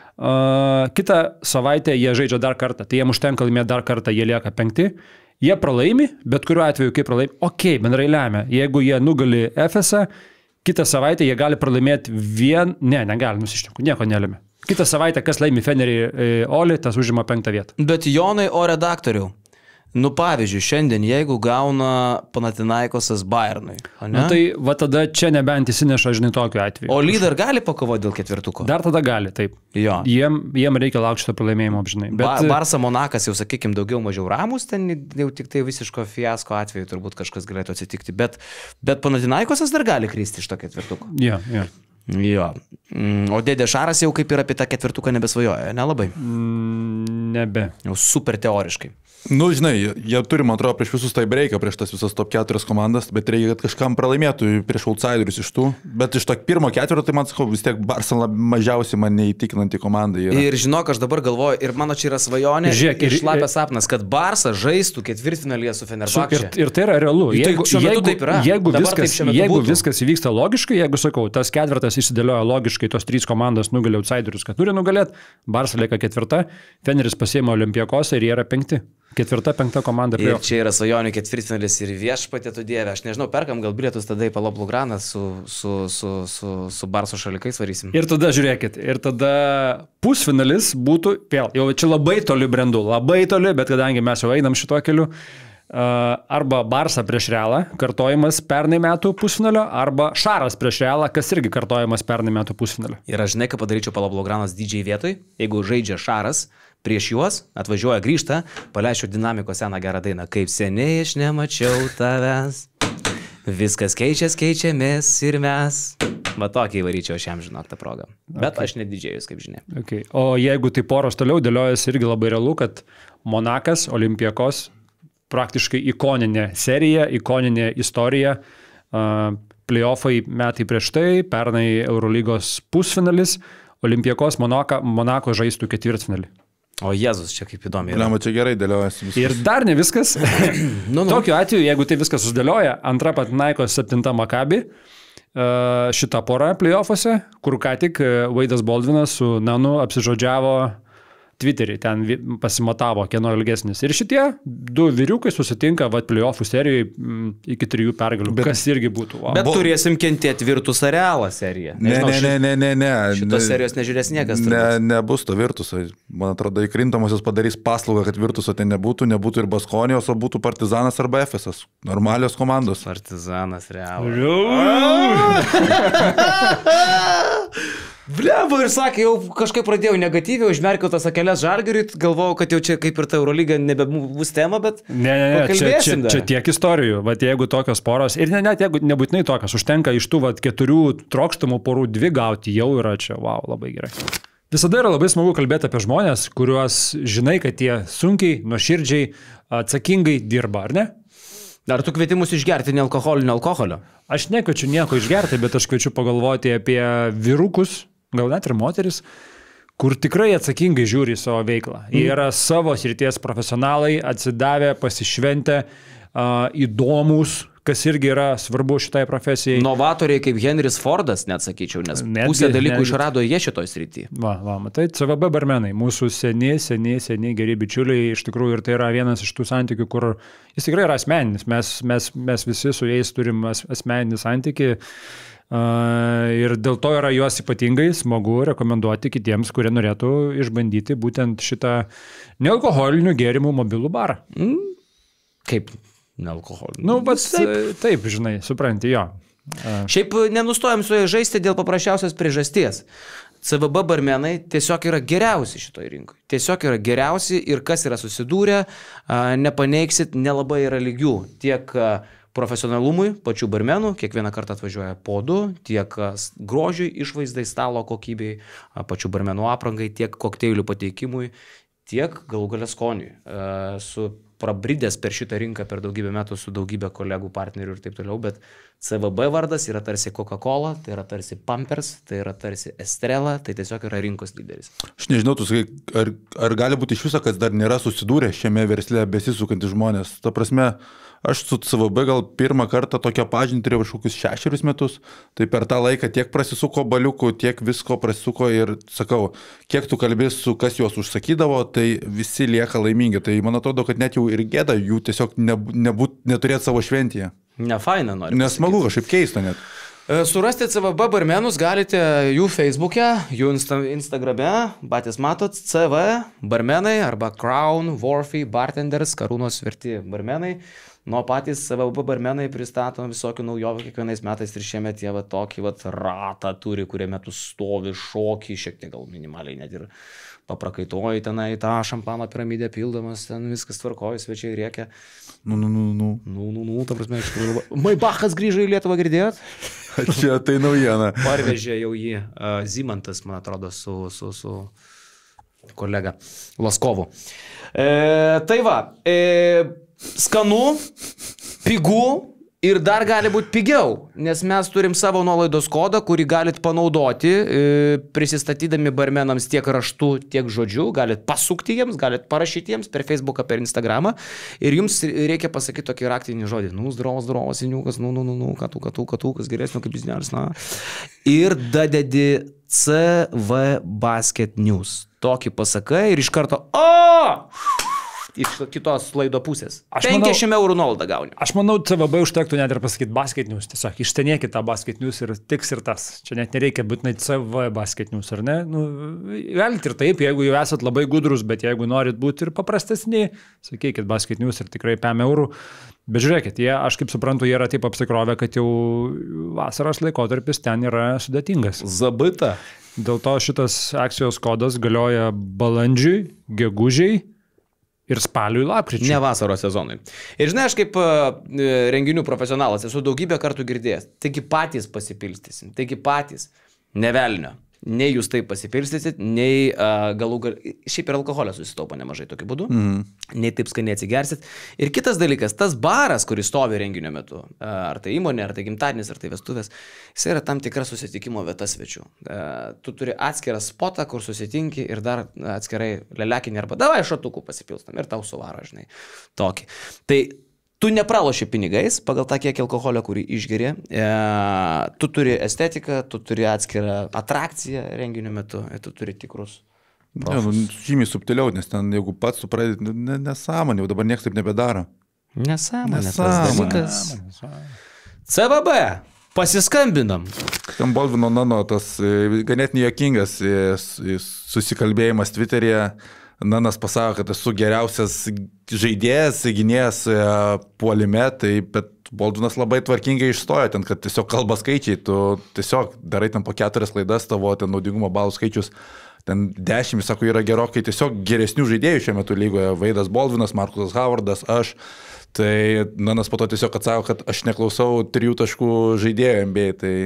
kitą savaitę jie žaidžia dar kartą. Tai jiem užtenka laimėti dar kartą, jie lieka penkti. Jie pralaimi, bet kuriuo atveju, kai pralaimi, okei, okay, bendrai lemia. Jeigu jie nugali Efesą, kitą savaitę jie gali pralaimėti vien... Ne, negali, nusišninku, nieko nelemia. Kitą savaitę, kas laimi Fenerį Oli, tas užima penktą vietą. Bet Jonai, o redaktoriau, nu pavyzdžiui, šiandien, jeigu gauna Panathinaikosas Bayernui, nu, tai va tada čia nebent įsineša, žinai, tokiu atveju. O lyder gali pakovoti dėl ketvirtuko? Dar tada gali, taip. Jo. Jiem, jiem reikia laukti šito pralaimėjimo, žinai. Bet... Ba Barsa Monakas jau, sakykime, daugiau mažiau ramus, ten jau tik tai visiško fiasko atveju turbūt kažkas galėtų atsitikti. Bet, bet Panathinaikosas dar gali kristi iš to ketvirtuko. Jo, jo. Jo. O dėdė Šaras jau kaip ir apie tą ketvirtuką nebesvajoja, nelabai? Mm, nebe. Jau super teoriškai. Nu, žinai, jie turi, man atrodo, prieš visus tai breikia, prieš tas visas top keturias komandas, bet reikia, kad kažkam pralaimėtų prieš outsiderius iš tų. Bet iš to pirmo ketvirto, tai man sakau, vis tiek Barsa mažiausiai man neįtikinanti komanda yra. Ir žinok, aš dabar galvoju, ir mano čia yra svajonė, Žiūrėk, ir šlapės sapnas, kad Barsa žaistų ketvirtfinalyje su Fenerbahče. Ir, ir tai yra realu. Jeigu, tai jeigu, taip yra. Jeigu, viskas, jeigu būtų. viskas įvyksta logiškai, jeigu sakau, tas ketvirtas įsidėlioja logiškai, tos trys komandos nugali outsiderius, kad turi nugalėti, Barsa lieka ketvirta, Feneris pasiėmė Olimpiakosą ir jie yra penkti. Ketvirta, penkta komanda. Ir čia yra svajonių ketvirtfinalis ir viešpatė tu dieve. Aš nežinau, perkam gal bilietus tada į Palop Lugraną su, su, su, su, su Barso šalikais varysim. Ir tada žiūrėkit, ir tada pusfinalis būtų, vėl, jau čia labai toli brendu, labai toli, bet kadangi mes jau einam šituo keliu, arba Barsa prieš Realą, kartojimas pernai metų pusfinalio, arba Šaras prieš Realą, kas irgi kartojimas pernai metų pusfinalio. Ir aš žinai, ką padaryčiau Palop Lugranas didžiai vietoj, jeigu žaidžia Šaras, prieš juos, atvažiuoja, grįžta, paleičiau dinamiko seną gerą dainą. Kaip seniai aš nemačiau tavęs, viskas keičias, keičiamės ir mes. Va tokį įvaryčiau šiam, žinok, tą progą. Bet okay. Aš nedidžėjus, kaip žinia. Okay. O jeigu tai poros toliau dėliojasi irgi labai realu, kad Monakas, Olimpiakos, praktiškai ikoninė serija, ikoninė istorija, uh, playoffai metai prieš tai, pernai Eurolygos pusfinalis, Olimpiakos Monaka, Monako žaistų ketvirtfinalį. O Jėzus, čia kaip įdomi. Lema, čia gerai dėliojasi viskas. Ir dar ne viskas. nu, nu. Tokiu atveju, jeigu tai viskas susidėlioja, antra Panathinaikos, septinta Maccabi, šita pora playoffuose, kur ką tik Waidas Baldvinas su Nanu apsižodžiavo Twitterį, ten pasimatavo, kieno ilgesnis. Ir šitie du vyriukai susitinka vat playoffų serijoje iki trijų pergalių, bet, kas irgi būtų. Wow. Bet Bo... turėsim kentėti Virtus Arealą seriją. Nežinau, ne, ne, ne, ne, ne. Šitos serijos nežiūrės niekas. Ne, nebus to Virtuso. Man atrodo, įkrintamosios padarys paslaugą, kad Virtuso ten nebūtų, nebūtų ir Baskonijos, o būtų Partizanas arba Efesas. Normalios komandos. Partizanas Realas. Blemba ir sakė, jau kažkaip pradėjau negatyviai, užmerkiau tas akelės Žalgiriui, galvojau, kad jau čia kaip ir ta Eurolyga nebebus tema, bet ne, ne, ne, čia, čia, čia tiek istorijų, vat jeigu tokios poros, ir ne, net jeigu nebūtinai tokios, užtenka iš tų vat keturių trokštamų porų dvi gauti, jau yra čia, wow, labai gerai. Visada yra labai smagu kalbėti apie žmonės, kuriuos žinai, kad jie sunkiai, nuoširdžiai, atsakingai dirba, ar ne? Ar tu kvietimus išgerti nealkoholinio alkoholio? Aš nekviečiu nieko išgerti, bet aš kviečiu pagalvoti apie vyrukus, gal net ir moteris, kur tikrai atsakingai žiūri į savo veiklą. Jie yra savo srities profesionalai, atsidavę, pasišventę, uh, įdomus, kas irgi yra svarbu šitai profesijai. Novatoriai kaip Henris Fordas, net sakyčiau, nes netgi, pusę dalykų netgi... išrado jie šitoj srity. Va, va, matai, C V B barmenai, mūsų seni, seni, seni geri bičiuliai, iš tikrųjų, ir tai yra vienas iš tų santykių, kur jis tikrai yra asmeninis. Mes, mes, mes visi su jais turim as, asmeninį santykį. Uh, ir dėl to yra juos ypatingai smagu rekomenduoti kitiems, kurie norėtų išbandyti būtent šitą nealkoholinių gėrimų mobilų barą. Mm. Kaip nealkoholinių? Nu, bet taip. taip, žinai, supranti, jo. Uh. Šiaip nenustojam su jais žaisti dėl paprasčiausios priežasties. C V B barmenai tiesiog yra geriausi šitoj rinkoje. Tiesiog yra geriausi ir kas yra susidūrę, nepaneiksit, nelabai yra lygių. Tiek profesionalumui, pačių barmenų, kiekvieną kartą atvažiuoja po du, tiek grožiui, išvaizdai, stalo kokybei, pačių barmenų aprangai, tiek kokteilių pateikimui, tiek galų galia skoniui. Su prabridęs per šitą rinką per daugybę metų su daugybė kolegų, partnerių ir taip toliau, bet C V B vardas yra tarsi Coca-Cola, tai yra tarsi Pampers, tai yra tarsi Estrella, tai tiesiog yra rinkos lyderis. Aš nežinau, tu sakai, ar, ar gali būti iš viso, kas dar nėra susidūrę šiame versle besisukantys žmonės. Ta prasme, aš su C V B gal pirmą kartą tokią pažinti turėjau kažkokius šešerius metus, tai per tą laiką tiek prasisuko baliukų, tiek visko prasisuko ir sakau, kiek tu kalbės su kas juos užsakydavo, tai visi lieka laimingi. Tai man atrodo, kad net jau ir gėda jų tiesiog nebūt, neturėti savo šventėje. Ne faina, noriu. Nesmagu, kažkaip keista net. Surasti C V B barmenus galite jų Facebook'e, jų Insta Instagram'e, patys matot, C V barmenai arba Crown, Worthy, Bartenders, Karūnos verti barmenai. Nuo patys C V B barmenai pristato visokių naujovių kiekvienais metais ir šiemet jie va tokį va ratą turi, kuriame tu stovi, šokį, šiek tiek gal minimaliai net ir paprakaituoji tenai tą šampano piramidę pildamas, ten viskas tvarkoja, svečiai rėkia. Nu, nu, nu, nu. Nu, nu, nu, ta prasme, iš tikrųjų. Maybachas grįžo į Lietuvą, girdėjot? Čia tai naujiena. Parvežė jau jį uh, Zymantas, man atrodo, su, su, su kolega Laskovu. E, tai va, e, skanu, pigu ir dar gali būti pigiau, nes mes turim savo nuolaidos kodą, kurį galit panaudoti, e, prisistatydami barmenams tiek raštu, tiek žodžiu, galit pasukti jiems, galit parašyti jiems per Facebooką, per Instagramą ir jums reikia pasakyti tokį raktinį žodį, nu, zdrovas, zdrovas, seniukas, nu, nu, nu, nu, katų, katų, katų, kas geresnio kaip biznelis, na. Ir dadedi C V Basket News. Tokį pasakai ir iš karto, o! Iš kitos laido pusės. penkiasdešimt eurų nuolaidą gauni. Aš manau, C V B užtektų net ir pasakyti Basket News. Tiesiog ištenėkit tą Basket News ir tiks ir tas. Čia net nereikia būtinai C V Basket News, ar ne? Nu, galite ir taip, jeigu jau esat labai gudrus, bet jeigu norit būti ir paprastesni, sakykit Basket News ir tikrai pem eurų. Bet žiūrėkit, jie, aš kaip suprantu, jie yra taip apsikrovę, kad jau vasaros laikotarpis ten yra sudėtingas. Zabita. Dėl to šitas akcijos kodas galioja balandžiui, gegužiai ir spaliui, lapkričiui. Ne vasaros sezonui. Ir žinai, aš kaip uh, renginių profesionalas esu daugybę kartų girdėjęs. Taigi patys pasipilstysim. Taigi patys. Nevelnio. Nei jūs taip pasipilstysit, nei uh, galų gal... Šiaip ir alkoholio susitaupo nemažai tokiu būdu. Mm. Nei taip skaniai atsigersit. Ir kitas dalykas, tas baras, kuris stovi renginio metu, uh, ar tai įmonė, ar tai gimtadienis, ar tai vestuvės, jis yra tam tikra susitikimo vieta svečių. Uh, tu turi atskirą spotą, kur susitinki ir dar atskirai lelekinį arba davai šatukų pasipilstam ir tau suvaro, žinai, tokį. Tai tu nepraloši pinigais pagal tą kiek alkoholio, kurį išgeri. E, tu turi estetiką, tu turi atskirą atrakciją renginio metu, ir tu turi tikrus. Ne, nu, žymiai subtiliau, nes ten jeigu pats tu pradedi, ne, nesąmonė, jau dabar niekas taip nebedaro. Nesąmonė. Nesąmonė. C V B. Pasiskambinam. Ten Baldvino Nano tas ganėtinai juokingas susikalbėjimas Twitter'yje. Nanas pasako, kad esu geriausias žaidėjas, gynėjas puolime, tai bet Baldvinas labai tvarkingai išstojo ten, kad tiesiog kalba skaičiai, tu tiesiog darai ten po keturias klaidas, tavo ten naudingumo balų skaičius, ten dešimt, sako, yra gerokai tiesiog geresnių žaidėjų šiuo metu lygoje, Vaidas Baldvinas, Markusas Howardas, aš. Tai Nanas po to tiesiog atsako, kad aš neklausau trijų taškų žaidėjų N B A. Tai...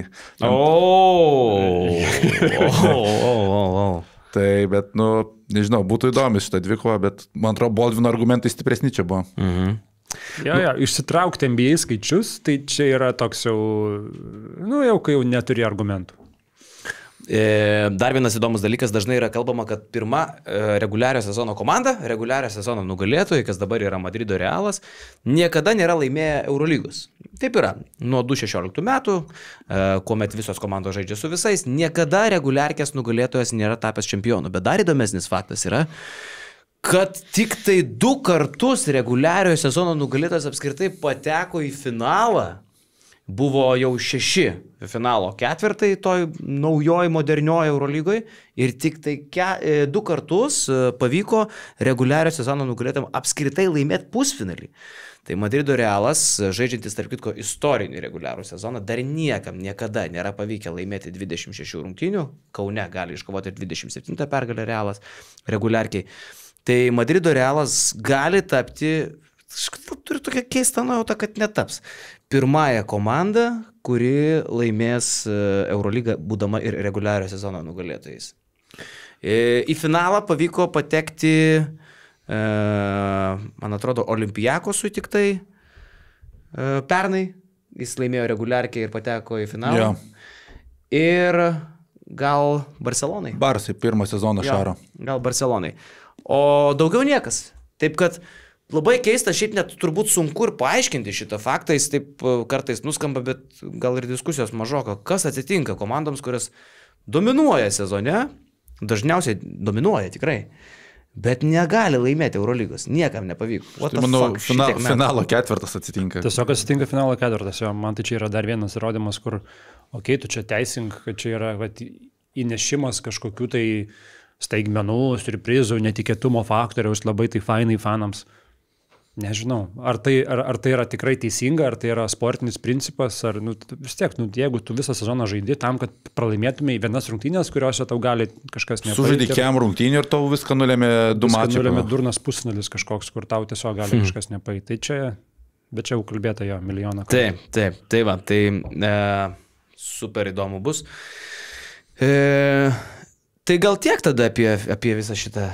O, o, o, o. Tai, bet, nu, nežinau, būtų įdomi šitą dvikovą, bet man atrodo, Baldvino argumentai stipresni čia buvo. Mhm. Jo, jo, išsitraukti N B A skaičius, tai čia yra toks jau, nu, jau kai jau neturi argumentų. Dar vienas įdomus dalykas, dažnai yra kalbama, kad pirma reguliario sezono komanda, reguliario sezono nugalėtojai, kas dabar yra Madrido Realas, niekada nėra laimėję Eurolygos. Taip yra. Nuo du tūkstančiai šešioliktų metų, kuomet visos komandos žaidžia su visais, niekada reguliarkės nugalėtojas nėra tapęs čempionu. Bet dar įdomesnis faktas yra, kad tik tai du kartus reguliariojo sezono nugalėtojas apskritai pateko į finalą. Buvo jau šeši finalo ketvirtai toj naujoj modernioji Eurolygoje ir tik tai ke, du kartus pavyko reguliario sezono nugalėtam apskritai laimėti pusfinalį. Tai Madrido Realas, žaidžiantis tarp kitko istorinį reguliarų sezoną, dar niekam niekada nėra pavykę laimėti dvidešimt šešių rungtynių. Kaune gali iškovoti dvidešimt septintą pergalę Realas reguliarkiai. Tai Madrido Realas gali tapti, turi tokią keistą nuojautą, kad netaps. Pirmąją komandą, kuri laimės Eurolygą, būdama ir reguliario sezono nugalėtojais. Į finalą pavyko patekti, man atrodo, Olympiakosui tik tai pernai. Jis laimėjo reguliarkiai ir pateko į finalą. Ja. Ir gal Barcelonai. Barsai pirmą sezoną ja, šaro. Gal Barcelonai. O daugiau niekas. Taip kad labai keista, šiaip net turbūt sunku ir paaiškinti šitą faktą, jis taip kartais nuskamba, bet gal ir diskusijos mažoka. Kas atsitinka komandoms, kurios dominuoja sezone, dažniausiai dominuoja tikrai, bet negali laimėti Eurolygos, niekam nepavyko. Tai manau, fina, finalo ketvirtas atsitinka. Tiesiog atsitinka finalo ketvirtas, jo, man tai čia yra dar vienas įrodymas, kur, okei, okay, tu čia teisink, kad čia yra vat, įnešimas kažkokių tai staigmenų, surprizų, netikėtumo faktoriaus, labai tai fainai fanams. Nežinau, ar tai, ar, ar tai yra tikrai teisinga, ar tai yra sportinis principas, ar nu, vis tiek, nu, jeigu tu visą sezoną žaidi tam, kad pralaimėtumai vienas rungtynės, kuriuose tau gali kažkas nepavyks. Sužaidai kem rungtynių ir tau viską nulėmė du mačai. Viską nulėmė durnas pusfinalis kažkoks, kur tau tiesiog gali hmm. kažkas nepavyks. Tai čia, bet čia jau kalbėta jo milijoną. Taip, taip, tai va, tai e, super įdomu bus. E, tai gal tiek tada apie, apie visą šitą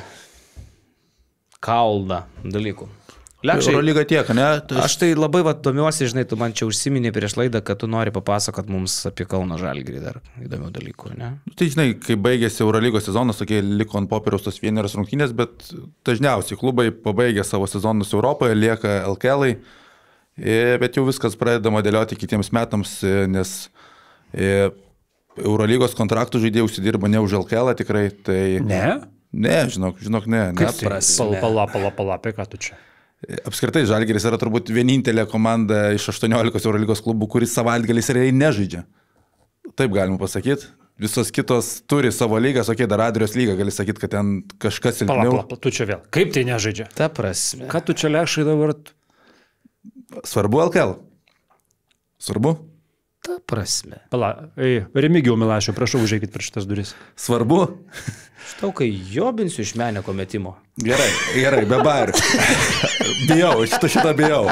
kaldą dalykų. Lekšai, Eurolyga tiek, ne? Tai aš tai labai va, domiuosi, žinai, tu man čia užsiminė prieš laidą, kad tu nori papasakot mums apie Kauno Žalgirį dar įdomių dalykų, ne? Tai žinai, kai baigėsi Eurolygos sezonas, tokie liko ant popieriaus tos vienerios rungtynės, bet dažniausiai klubai pabaigė savo sezonus Europoje, lieka L K L-ai, bet jau viskas pradedama dėlioti kitiems metams, nes Eurolygos kontraktų žaidėjai užsidirba ne už L K L-ą tikrai, tai... Ne? Ne, žinok, žinok, ne. Kaip tai? Pala, pala, pala, apie ką tu čia? Apskritai, Žalgiris yra turbūt vienintelė komanda iš aštuoniolikos Eurolygos klubų, kuris savaitgaliais realiai nežaidžia. Taip galima pasakyti. Visos kitos turi savo lygas, okei, dar Adrijos lyga, gali sakyti, kad ten kažkas silpniau. Pala, pala, tu čia vėl. Kaip tai nežaidžia? Ta prasme. Ką tu čia Lekšai dabar? Svarbu L K L. Svarbu? Ta prasme. Pala, ei, Remigijau Milašiau, prašau, užeikit per šitas duris. Svarbu? Šitau, kai jobinsiu iš meneko metimo. Gerai, gerai, be barių. Bijau, šitą šitą bijau.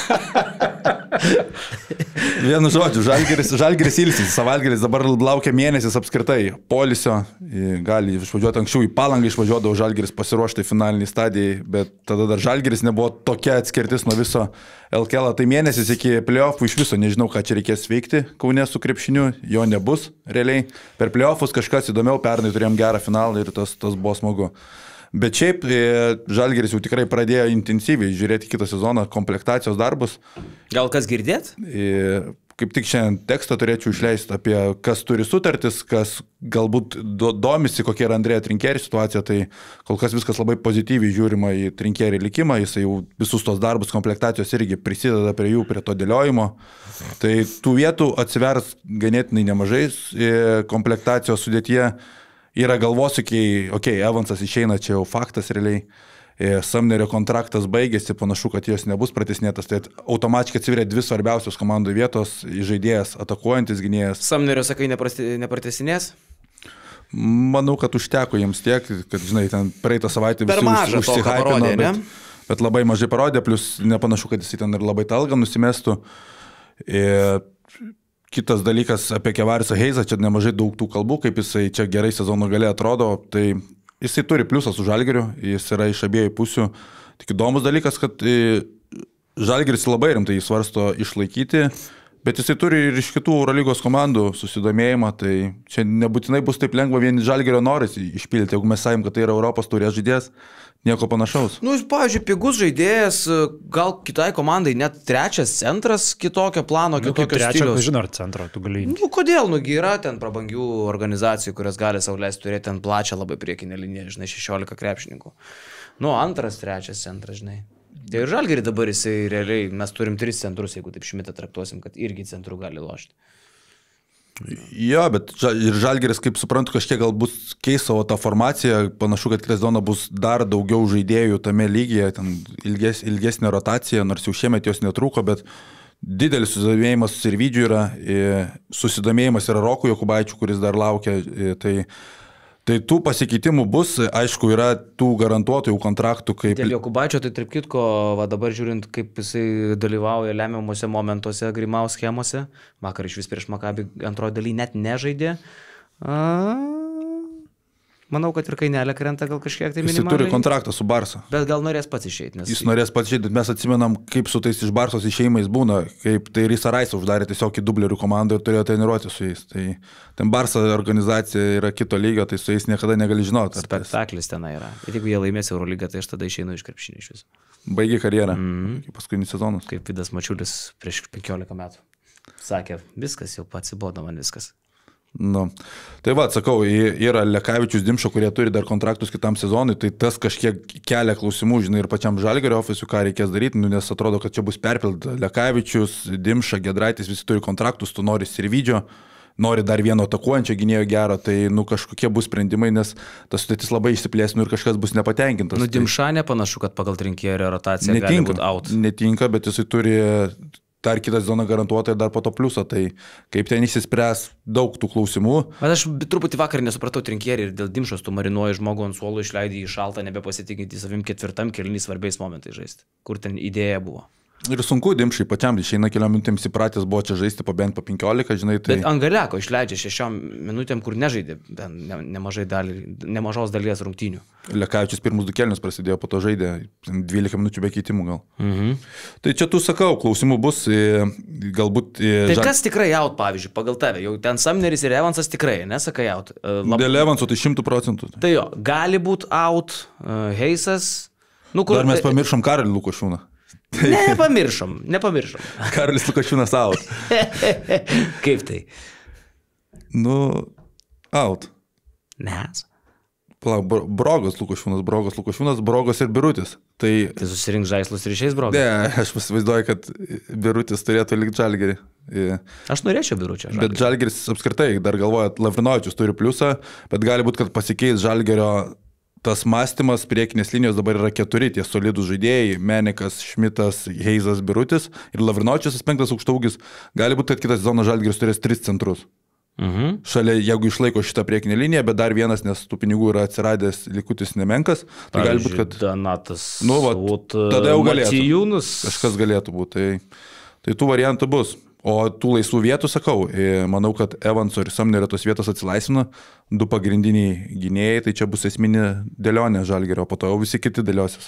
Vienu žodžiu, Žalgiris, Žalgiris ilsis, savaitgalis dabar laukia mėnesis apskritai polisio, gali išvažiuoti anksčiau į Palangą, išvažiuodavo Žalgiris pasiruošti finaliniai stadijai, bet tada dar Žalgiris nebuvo tokia atskirtis nuo viso L K L, tai mėnesis iki playoffų iš viso nežinau, ką čia reikės veikti Kaune su krepšiniu, jo nebus realiai. Per playoffus kažkas įdomiau, pernai turėjom gerą finalą ir tas, tas buvo smagu. Bet šiaip Žalgiris jau tikrai pradėjo intensyviai žiūrėti kitą sezoną komplektacijos darbus. Gal kas girdėt? Kaip tik šiandien tekstą turėčiau išleisti apie kas turi sutartis, kas galbūt domisi, kokia yra Andrėja Trinkieri situacija, tai kol kas viskas labai pozityviai žiūrima į Trinkieri likimą, jis jau visus tos darbus komplektacijos irgi prisideda prie jų, prie to dėliojimo. Tai tų vietų atsivers ganėtinai nemažai komplektacijos sudėtyje. Yra galvosūkiai, okei, okay, Evansas išeina, čia jau faktas realiai, Sumnerio kontraktas baigėsi, panašu, kad jos nebus pratesnėtas, tai automatiškai atsiveria dvi svarbiausios komandų vietos, žaidėjas, atakuojantis gynėjas. Sumnerio, sakai, nepratesinės? Manau, kad užteko jiems tiek, kad, žinai, ten praeitą savaitę visi už, užsihaipino, bet, bet labai mažai parodė, plus nepanašu, kad jis ten ir labai talgą nusimestų. Ir kitas dalykas apie Kevarisą Heizą, čia nemažai daug tų kalbų, kaip jisai čia gerai sezono gale atrodo, tai jisai turi pliusą su Žalgiriu, jis yra iš abiejų pusių. Tik įdomus dalykas, kad Žalgiris labai rimtai jį svarsto išlaikyti, bet jisai turi ir iš kitų Eurolygos komandų susidomėjimą, tai čia nebūtinai bus taip lengva vien Žalgirio noras išpildyti, jeigu mes sakėm, kad tai yra Europos taurės žaidėjas. Nieko panašaus. Nu, pavyzdžiui, pigus žaidėjas, gal kitai komandai net trečias centras kitokio plano, nu, kitokio stiliaus. Trečias, žinau, ar centro tu gali imti. Nu, kodėl, nugi yra ten prabangių organizacijų, kurios gali sau leisti turėti ten plačią labai priekinę liniją, žinai, šešiolika krepšininkų. Nu, antras, trečias centras, žinai. Tai ir Žalgirį dabar jisai realiai, mes turim tris centrus, jeigu taip Šmitą traktuosim, kad irgi centrų gali lošti. Jo, bet ir Žalgiris, kaip suprantu, kažkiek galbūt keis savo tą formaciją, panašu, kad kitą sezoną bus dar daugiau žaidėjų tame lygyje, ten ilges, ilgesnė rotacija, nors jau šiemet jos netrūko, bet didelis susidomėjimas Sirvydžiu yra, susidomėjimas yra Roku Jokubaičiu, kuris dar laukia, tai Tai tų pasikeitimų bus, aišku, yra tų garantuotojų kontraktų, kaip... Dėl Jokubaičio, tai tarp kitko, va dabar žiūrint, kaip jisai dalyvauja lemiamuose momentuose Grimaus schemose, vakar iš vis prieš Makabį antrojo daly net nežaidė. A... Manau, kad ir kainelė krenta gal kažkiek tai minimaliai. Jis turi kontraktą su Barsa. Bet gal norės pats išeiti. Nes... Jis norės pats išeiti, bet mes atsimenam, kaip su tais iš Barsos išeimais būna, kaip tai Risa Raisa uždarė tiesiog į dublerių komandą ir turėjo treniruoti su jais. Tai ten Barsa organizacija yra kito lygio, tai su jais niekada negali žinoti. Spektaklis ten yra. Ir jeigu jie laimės Eurolygą, tai aš tada išeinu iš krepšinio iš viso. Baigė karjerą. Mm-hmm. Kaip paskutinis sezonas. Kaip Vidas Mačiulis prieš penkiolika metų. Sakė, viskas jau pats įbodo man viskas. Nu. Tai va, sakau, yra Lekavičius, Dimša, kurie turi dar kontraktus kitam sezonui, tai tas kažkiek kelia klausimų, žinai, ir pačiam Žalgirio ofisui, ką reikės daryti, nu, nes atrodo, kad čia bus perpildyta. Lekavičius, Dimša, Gedraitis, visi turi kontraktus, tu nori Sirvydžio, nori dar vieno atakuojančio gynėjo gero, tai nu, kažkokie bus sprendimai, nes tas sudėtis labai išsiplės, nu, ir kažkas bus nepatenkintas. Nu, Dimša nepanašu, kad pagal trinkėrio rotaciją netinka, gali būti out. Netinka, bet jisai turi... dar kitą sezoną garantuotai ir dar po to pliusą, tai kaip ten įsispręs daug tų klausimų. Bet aš truputį vakar nesupratau trinkierį ir dėl Dimšos tu marinuoji žmogų ant suolo, išleidai į šaltą, nebepasitikinti savim ketvirtam kėlinį svarbiais momentais žaisti. Kur ten idėja buvo? Ir sunku Dimšai pačiam, išeina keliom minutėms įpratęs buvo čia žaisti po bent po penkiolika, žinai. Tai... Bet Angaleko išleidžia šešiom minutėm, kur nežaidė ne, nemažai dalį, nemažos dalies rungtynių. Lekavičius pirmus du kėlinius prasidėjo, po to žaidė dvylika minučių be keitimų gal. Mhm. Tai čia tu sakau, klausimų bus, galbūt... Tai žal... kas tikrai out, pavyzdžiui, pagal tave? Jau ten Samneris ir Evansas tikrai, nesakai out. Lab... Dėl Evanso tai šimtų procentų. Tai jo, gali būti out, uh, Heisas. Nu, kur... Dar mes pamiršom Karolį Lukošiūną. Nepamiršom, nepamiršom. Karolis Lukošiūnas out. Kaip tai? Nu, out. Nes. Palauk, Brogas Lukošiūnas, Brogas Lukošiūnas, Brogas ir Birutis. Tai, tai susirink žaislus ir išeis Brogas? Ne, aš pasivaizduoju, kad Birutis turėtų likti Žalgirį. Aš norėčiau Biručio Žalgirį. Bet Žalgiris apskritai, dar galvoja, Lavrinovičius turi pliusą, bet gali būti, kad pasikeis Žalgirio tas mąstymas, priekinės linijos dabar yra keturi, tie solidūs žaidėjai, Menikas, Šmitas, Heizas, Birutis ir Lavrinovičius, penktas aukštaūgis. Gali būti, kad kitą sezoną Žalgiris turės tris centrus. Mhm. Šalia, jeigu išlaiko šitą priekinę liniją, bet dar vienas, nes tų pinigų yra atsiradęs likutis nemenkas, tai Pavyzdžiui, gali būti, kad... Donatas, nu, va, tada jau galėtų. Macijūnus. Kažkas galėtų būti. Tai, tai tų variantų bus. O tų laisvų vietų, sakau, manau, kad Evanso ir Samnerio tos vietos atsilaisvina, du pagrindiniai gynėjai, tai čia bus esminė dėlionė Žalgirio, po to jau visi kiti dėliosis.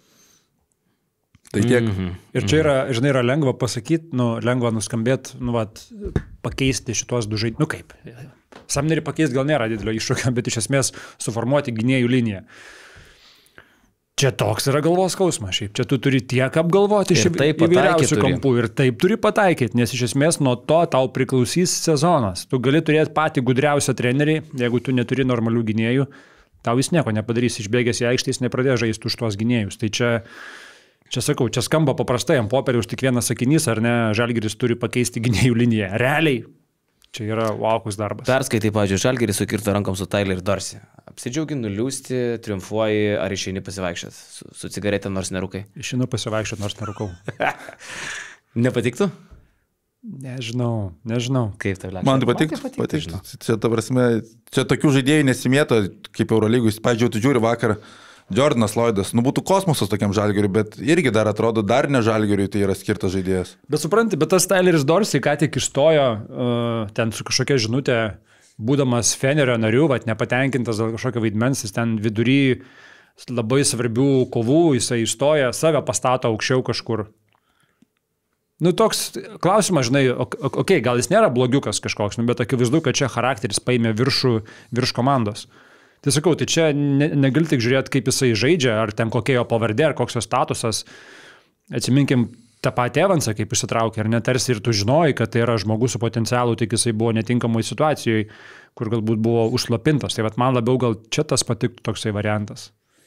Tai tiek. Mm-hmm. Ir čia yra, žinai, yra lengva pasakyti, nu, lengva nuskambėti, nu, vat, pakeisti šitos du žaidėjus. Nu kaip, Samnerį pakeisti gal nėra didelio iššūkio, bet iš esmės suformuoti gynėjų liniją. Čia toks yra galvos skausmas, šiaip čia tu turi tiek apgalvoti iš įvairiausių kampų ir taip turi pataikyti, nes iš esmės nuo to tau priklausys sezonas. Tu gali turėti patį gudriausią trenerį, jeigu tu neturi normalių gynėjų, tau jis nieko nepadarys, išbėgęs į aikštę, jis nepradės žaisti už tuos gynėjus. Tai čia, čia sakau, čia skamba paprastai, ant popieriaus tik vienas sakinys, ar ne, Žalgiris turi pakeisti gynėjų liniją. Realiai. Čia yra laukus darbas. Perskaitai, pavyzdžiui, Žalgiris sukirto rankom su Tyler Dorsey. Apsidžiaugi, nuliūsti, triumfuoji, ar išeini pasivaikščioti su, su cigaretė, nors nerūkai? Išeinu pasivaikščioti, nors nerūkau. Nepatiktų? Nežinau, nežinau. Kaip tai lėkščiai? Man tai patiktų. patiktų, patiktų. Čia, ta prasme, čia tokių žaidėjų nesimėto, kaip Eurolygų. Pavyzdžiui, tu žiūri vakar, Jordanas Lloydas, nu būtų kosmosas tokiam Žalgiriui, bet irgi dar atrodo, dar ne Žalgiriui tai yra skirtas žaidėjas. Bet supranti, bet tas Tyleris Dorsey ką tik išstojo uh, ten su kažkokia žinutė, būdamas Fenerio nariu, vat, nepatenkintas dėl kažkokio vaidmens, jis ten vidury labai svarbių kovų, jisai išstoja, save pastato aukščiau kažkur. Nu toks klausimas, žinai, okei, okay, gal jis nėra blogiukas kažkoks, nu, bet akivaizdu, kad čia charakteris paėmė viršų virš komandos. Tai sakau, tai čia ne, negali tik žiūrėti, kaip jisai žaidžia, ar ten kokia jo pavardė, ar koks jo statusas. Atsiminkim tą patį Evansą, kaip išsitraukė, ar ne, tarsi ir tu žinojai, kad tai yra žmogus su potencialu, tik jisai buvo netinkamoj situacijoje, kur galbūt buvo užslapintas. Tai vat man labiau gal čia tas patiktų toksai variantas.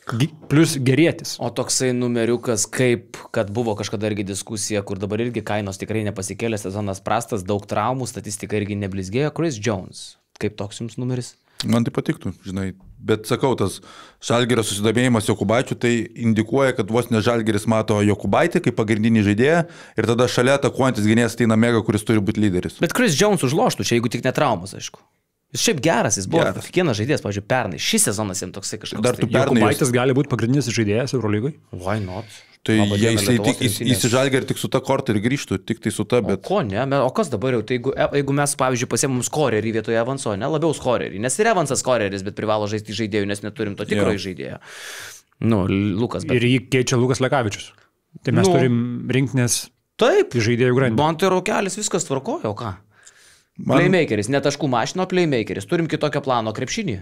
Plus gerėtis. O toksai numeriukas, kaip, kad buvo kažkada irgi diskusija, kur dabar irgi kainos tikrai nepasikėlė, sezonas prastas, daug traumų, statistika irgi neblizgėjo. Chris Jones. Kaip toks jums numeris? Man tai patiktų, žinai. Bet sakau, tas Žalgirio susidomėjimas Jokubaičiu, tai indikuoja, kad vos ne Žalgiris mato Jokubaitį kaip pagrindinį žaidėją ir tada šalia atakuojantis gynėjas ateina Mega, kuris turi būti lyderis. Bet Chris Jones užloštų čia, jeigu tik netraumas, aišku. Jis šiaip geras, jis buvo geras. Kiekvienas žaidėjas, pavyzdžiui, pernai. Šis sezonas jam toksai kažkoks. Dar tu pernai. Jokubaitis gali būti pagrindinis žaidėjas Eurolygoj? Why not? Tai jie įsižalgia ir tik su ta korta ir grįžtų, tik tai su ta, bet... O ko ne? O kas dabar jau? Tai jeigu, jeigu mes, pavyzdžiui, pasiemam skorerį vietoje Evanso, ne? Labiau skorerį. Nes ir Evansas skoreris, bet privalo žaisti žaidėjų, nes neturim to tikro žaidėjo. Nu, Lukas. Bet... Ir jį keičia Lukas Lekavičius. Tai mes nu, turim rinktinės taip, žaidėjų grandį. Man tai Raukelis viskas tvarkojo, o ką? Man... Playmakeris, ne taškų mašino, playmakeris. Turim kitokio plano krepšinį.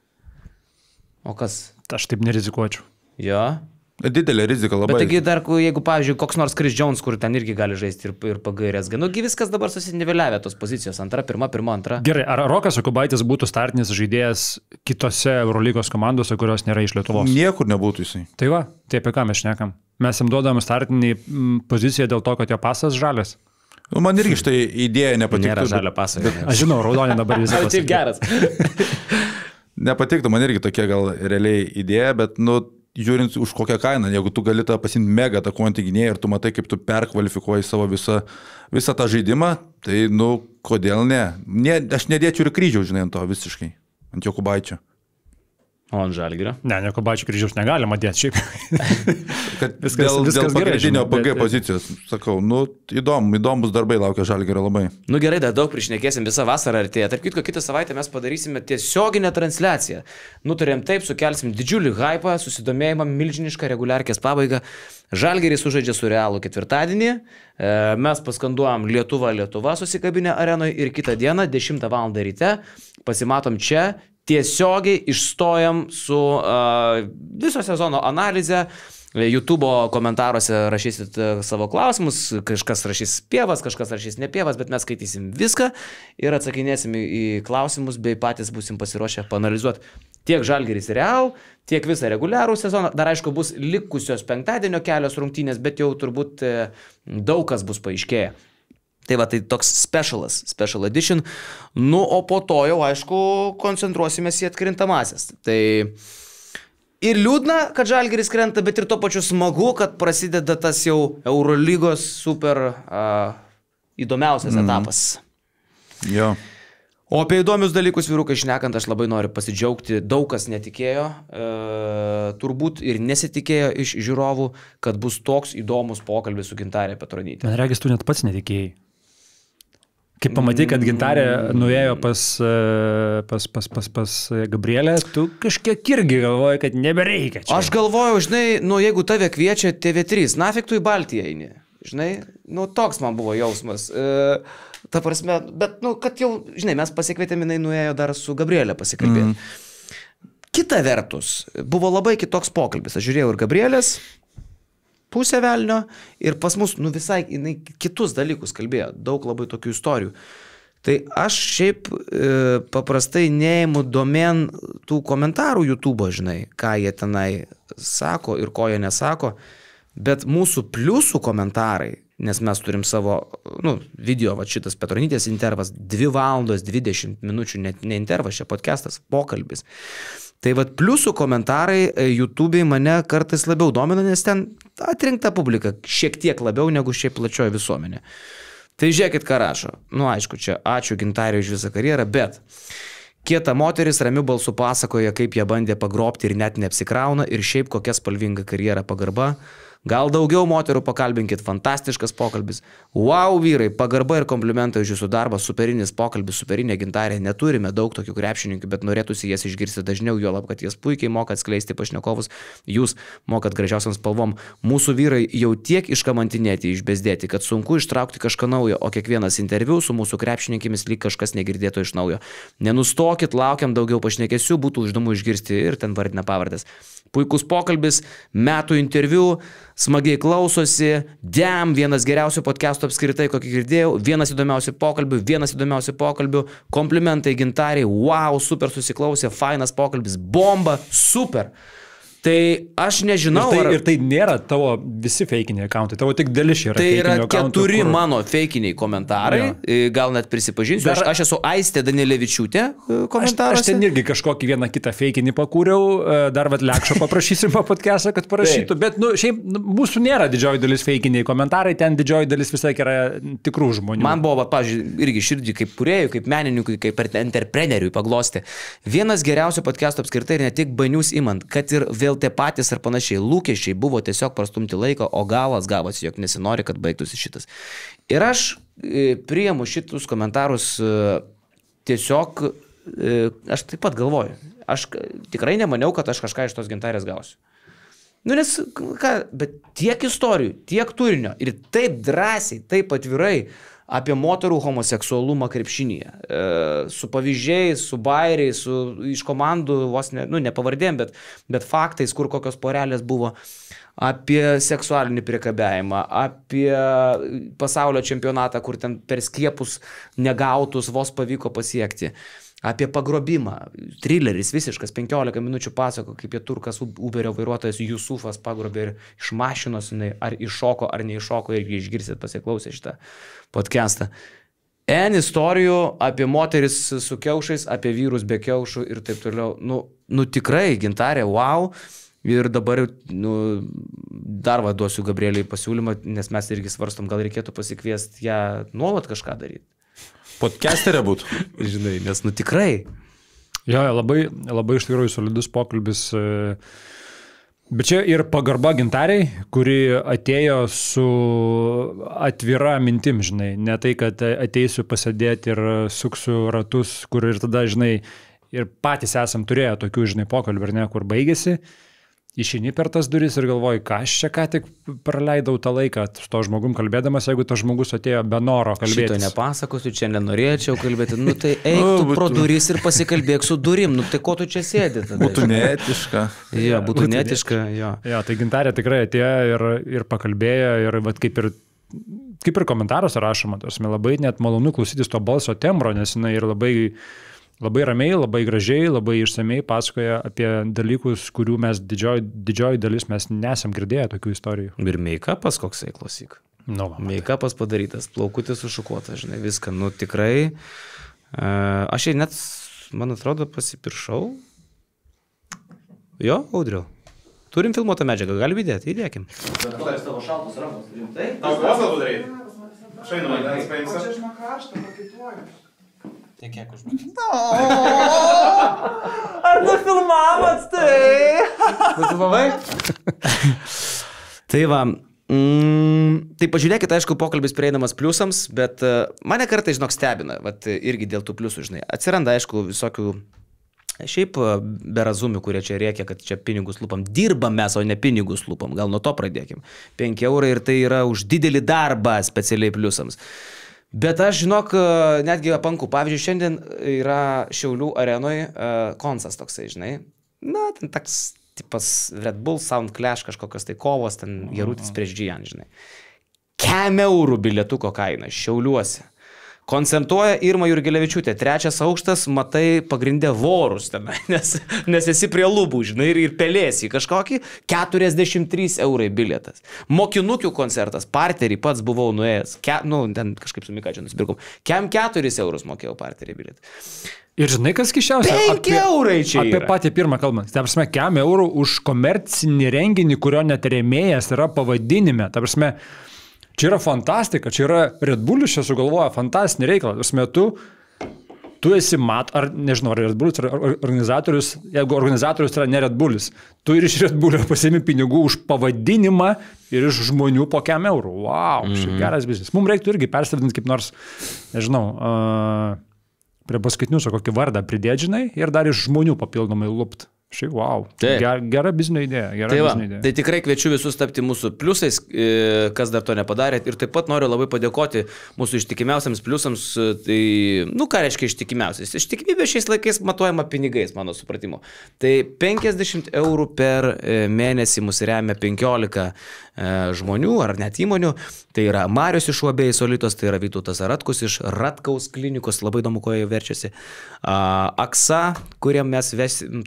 O kas? Aš taip nerizikuočiau. Jo. Didelė rizika labai. Bet taigi dar, jeigu, pavyzdžiui, koks nors Chris Jones, kur ten irgi gali žaisti ir, ir pagairės, nugi viskas dabar susiniveliavę tos pozicijos. Antra, pirma, pirma, antra. Gerai, ar Rokas Jokubaitis būtų startinis žaidėjas kitose Eurolygos komandose, kurios nėra iš Lietuvos? Niekur nebūtų jisai. Tai va, tai apie ką mes šnekam? Mes jam duodam startinį poziciją dėl to, kad jo pasas žalias. Nu, man irgi štai idėja nepatiktų. Nėra žalio paso. Aš žinau, raudonė dabar visą pasakė. Taip geras. Nepatiktų, man irgi tokia gal realiai idėja, bet, nu, žiūrint už kokią kainą, jeigu tu gali tą pasimti mega atakuojantį gynėją ir tu matai, kaip tu perkvalifikuoji savo visą, visą tą žaidimą, tai, nu, kodėl ne? ne aš nedėčiau ir kryžiaus, žinai, ant to visiškai, ant Jokubaičio. O ant Žalgirio? Ne, Jokubaičio kryžiaus negalima dėti šiaip. viskas, dėl viskas dėl pagrindinio P G pozicijos, sakau, nu, įdomu, įdomus darbai laukia Žalgirio labai. Nu gerai, dar daug prišnekėsim, visą vasarą artėja. Tarp kitko, kitą savaitę mes padarysime tiesioginę transliaciją. Nutarėm taip, sukelsim didžiulį hypą, susidomėjimą, milžinišką reguliarkės pabaigą. Žalgiris sužaidžia su Realu ketvirtadienį, mes paskanduojam Lietuva, Lietuva susikabinę arenoje ir kitą dieną, dešimtą valandą ryte, pasimatom čia, tiesiogiai išstojam su uh, viso sezono analize. YouTube komentaruose rašysit savo klausimus, kažkas rašys pievas, kažkas rašys ne pievas, bet mes skaitysim viską ir atsakinėsim į klausimus, bei patys būsim pasiruošę panalizuoti tiek Žalgiris Real, tiek visą reguliarų sezoną. Dar aišku bus likusios penktadienio kelios rungtynės, bet jau turbūt daug kas bus paaiškėję. Tai va, tai toks specialas, special edition. Nu, o po to jau, aišku, koncentruosimės į atkrintamasis. Tai ir liūdna, kad Žalgiris krenta, bet ir to pačiu smagu, kad prasideda tas jau Eurolygos super uh, įdomiausias mm. etapas. Jo. O apie įdomius dalykus, vyrukai šnekant, aš labai noriu pasidžiaugti. Daug kas netikėjo, e, turbūt ir nesitikėjo iš žiūrovų, kad bus toks įdomus pokalbis su Gintarė Petronytė. Man regis, tu net pats netikėjai. Kaip pamatai, kad Gintarė nuėjo pas, pas, pas, pas, pas Gabrielę, tu kažkiek irgi galvoji, kad nebereikia čia. Aš galvojau, žinai, nu jeigu tave kviečia T V trys, nafik tu į Baltiją eini. Žinai, nu toks man buvo jausmas. E, ta prasme, bet, nu, kad jau, žinai, mes pasikvietėm, jinai nuėjo dar su Gabrielė pasikalbėti. Mm. Kita vertus, buvo labai kitoks pokalbis. Aš žiūrėjau ir Gabrielės pusę velnio ir pas mus, nu, visai, jinai kitus dalykus kalbėjo. Daug labai tokių istorijų. Tai aš šiaip e, paprastai neįimu domen tų komentarų YouTube, žinai, ką jie tenai sako ir ko jie nesako. Bet mūsų pliusų komentarai, nes mes turim savo, nu, video, va šitas Petronytės intervas, dvi valandos dvidešimt minučių, net ne intervas, čia podcastas, pokalbis. Tai va pliusų komentarai YouTube'ai mane kartais labiau domina, nes ten atrinkta publika šiek tiek labiau negu šiaip plačioji visuomenė. Tai žiūrėkit, ką rašo. Nu, aišku, čia ačiū Gintarė už visą karjerą, bet kieta moteris ramiu balsu pasakoja, kaip jie bandė pagrobti ir net neapsikrauna ir šiaip kokia spalvinga karjera, pagarba. Gal daugiau moterų pakalbinkit, fantastiškas pokalbis. Wow, vyrai, pagarba ir komplimentai už jūsų darbą, superinis pokalbis, superinė Gintarė. Neturime daug tokių krepšininkų, bet norėtųsi jas išgirsti dažniau, juolab, kad jas puikiai mokat skleisti pašnekovus, jūs mokat gražiausiam spalvom. Mūsų vyrai jau tiek iškamantinėti, išbezdėti, kad sunku ištraukti kažką naujo, o kiekvienas interviu su mūsų krepšininkėmis lyg kažkas negirdėto iš naujo. Nenustokit, laukiam daugiau pašnekesių, būtų įdomu išgirsti ir ten vardina pavardės. Puikus pokalbis, metų interviu, smagiai klausosi, damn, vienas geriausių podcastų apskritai, kokį girdėjau, vienas įdomiausių pokalbių, vienas įdomiausių pokalbių, komplimentai Gintariai, wow, super susiklausė, fainas pokalbis, bomba, super. Tai aš nežinau, ir tai, ar... ir tai nėra tavo visi feikiniai accountai, tavo tik dalis yra. Tai yra keturi kur... mano feikiniai komentarai, ja. Gal net prisipažinsiu, Dar... aš, aš esu Aistė Danilevičiūtė komentaruose. Aš, aš ten irgi kažkokį vieną kitą feikinį pakūriau, dar vad Lekšo paprašysim po podcast'ą, kad parašytų, bet nu, šiaip nu, mūsų nėra didžioji dalis feikiniai komentarai, ten didžioji dalis visai yra tikrų žmonių. Man buvo, pavyzdžiui, irgi širdį kaip kūrėjų, kaip menininkui, kaip entrepreneriui paglosti. Vienas geriausių podcast'ų apskritai ir ne tik banius imant, kad ir vėl tie patys ar panašiai. Lūkesčiai buvo tiesiog prastumti laiką, o galas gavosi, jog nesinori, kad baigtųsi šitas. Ir aš priimu šitus komentarus tiesiog, aš taip pat galvoju. Aš tikrai nemaniau, kad aš kažką iš tos Gintarės gausiu. Nu nes, ką, bet tiek istorijų, tiek turinio ir taip drąsiai, taip atvirai apie moterų homoseksualumą krepšinyje. E, su pavyzdžiais, su bairiais, su, iš komandų, vos ne, nu, ne pavardėm, bet, bet faktais, kur kokios porelės buvo, apie seksualinį priekabiavimą, apie pasaulio čempionatą, kur ten per skiepus negautus vos pavyko pasiekti. Apie pagrobimą. Trileris visiškas, penkiolika minučių pasako, kaip jie turkas Uberio vairuotojas Jusufas pagrobė ir iš mašinos, ar iššoko, ar neiššoko, irgi išgirsit pasiklausę šitą podcastą. N istorijų apie moteris su kiaušais, apie vyrus be kiaušų ir taip toliau. Nu, nu tikrai, Gintarė, wow. Ir dabar nu, dar vaduosiu Gabrieliai pasiūlymą, nes mes irgi svarstom, gal reikėtų pasikviesti ją nuolat kažką daryti. Podcasterė būtų. Žinai, nes nu tikrai. Jo, labai, labai iš tikrųjų solidus pokalbis. Bet čia ir pagarba Gintariai, kuri atėjo su atvira mintim, žinai. Ne tai, kad ateisiu pasėdėti ir suksiu ratus, kur ir tada, žinai, ir patys esam turėję tokių, žinai, pokalbių, ar ne, kur baigėsi. Išeini per tas duris ir galvoji, ką aš čia ką tik praleidau tą laiką su to žmogum kalbėdamas, jeigu tas žmogus atėjo be noro kalbėti. Šito nepasakosiu, čia nenorėčiau kalbėti. Nu tai eik tu pro duris ir pasikalbėk su durim. Nu tai ko tu čia sėdi tada? Būtų neetiška. Jo, būtų neetiška, jo. Jo, tai Gintarė tikrai atėjo ir, ir pakalbėjo ir vat, kaip ir kaip ir komentaruose rašoma, tarsi labai net malonu klausytis to balso tembro, nes jinai ir labai Labai ramiai, labai gražiai, labai išsamei pasakoja apie dalykus, kurių mes didžioji, didžioji dalis mes nesam girdėję tokių istorijų. Ir make-upas koksai, klausyk. No, make-upas padarytas, plaukutis sušukuotas, žinai, viską. Nu tikrai, uh, aš jai net, man atrodo, pasipiršau. Jo, Audriau. Turim filmuotą medžiagą, galim įdėti, įdėkim. Kokias tavo šaltos rankos, rimtai? Tau kvasą padaryti? Aš einu, vandens paimsiu. O čia žinok karštą, pakaituoju. Tiek kiek užmėgti. Ar nufilmavot tai? Nufilmavai? Tai va, mm, tai pažiūrėkit, aišku, pokalbis prieinamas pliusams, bet uh, mane kartais, žinok, stebina, vat, irgi dėl tų pliusų, žinai. Atsiranda, aišku, visokių, šiaip berazumių, kurie čia rėkia, kad čia pinigus lūpam. Dirbam mes, o ne pinigus lūpam. Gal nuo to pradėkim. penki eurai ir tai yra už didelį darbą specialiai pliusams. Bet aš, žinok, netgi apanku. Pavyzdžiui, šiandien yra Šiaulių arenoje uh, koncas toksai, žinai. Na, ten toks tipas Red Bull, Sound Clash, kažkokios tai kovos, ten Gerutis prieš Džian, žinai. Kem eurų bilietuko kaina Šiauliuose. Koncentruoja Irma Jurgelevičiūtė, trečias aukštas, matai pagrindė vorus ten, nes, nes esi prie lubų, žinai, ir, ir pelėsi kažkokį, keturiasdešimt trys eurai bilietas. Mokinukių koncertas, parterį pats buvau nuėjęs, ke, nu, ten kažkaip su Mikačiu nusipirkom, kem keturis eurus mokėjau parterį bilietą. Ir žinai, kas kiščiausia? penki eurai čia apie yra. Patį pirmą kalbant. Ta prasme, kem eurų už komercinį renginį, kurio net rėmėjas yra pavadinime. Ta prasme, čia yra fantastika, čia yra Red Bullis, čia sugalvoja fantastinį reikalą. Tas metu, tu esi mat, ar nežinau, ar Red Bullis, ar organizatorius, jeigu organizatorius yra ne Red Bullis, tu ir iš Red Bullio pasiimi pinigų už pavadinimą ir iš žmonių po kem eurų. Wow, mm-hmm. Šiaip geras biznis. Mums reiktų irgi perstavdinti kaip nors, nežinau, uh, prie paskaitinius kokį vardą pridėdžinai ir dar iš žmonių papildomai lupt. Šiaip, wow. Ger, gera biznio idėja. Gera tai, va, idėja. Tai tikrai kviečiu visus tapti mūsų pliusais, kas dar to nepadarėt. Ir taip pat noriu labai padėkoti mūsų ištikimiausiams pliusams. Tai, nu ką reiškia ištikimiausias? Ištikimybė šiais laikais matuojama pinigais, mano supratimu. Tai penkiasdešimt eurų per mėnesį mus remia penkiolika žmonių ar net įmonių. Tai yra Marius iš Uabėjai Solitos, tai yra Vytautas Ratkus iš Ratkaus klinikos, labai įdomu, ko jie verčiasi. Aksa, kuriam mes vesim, tarp kitko,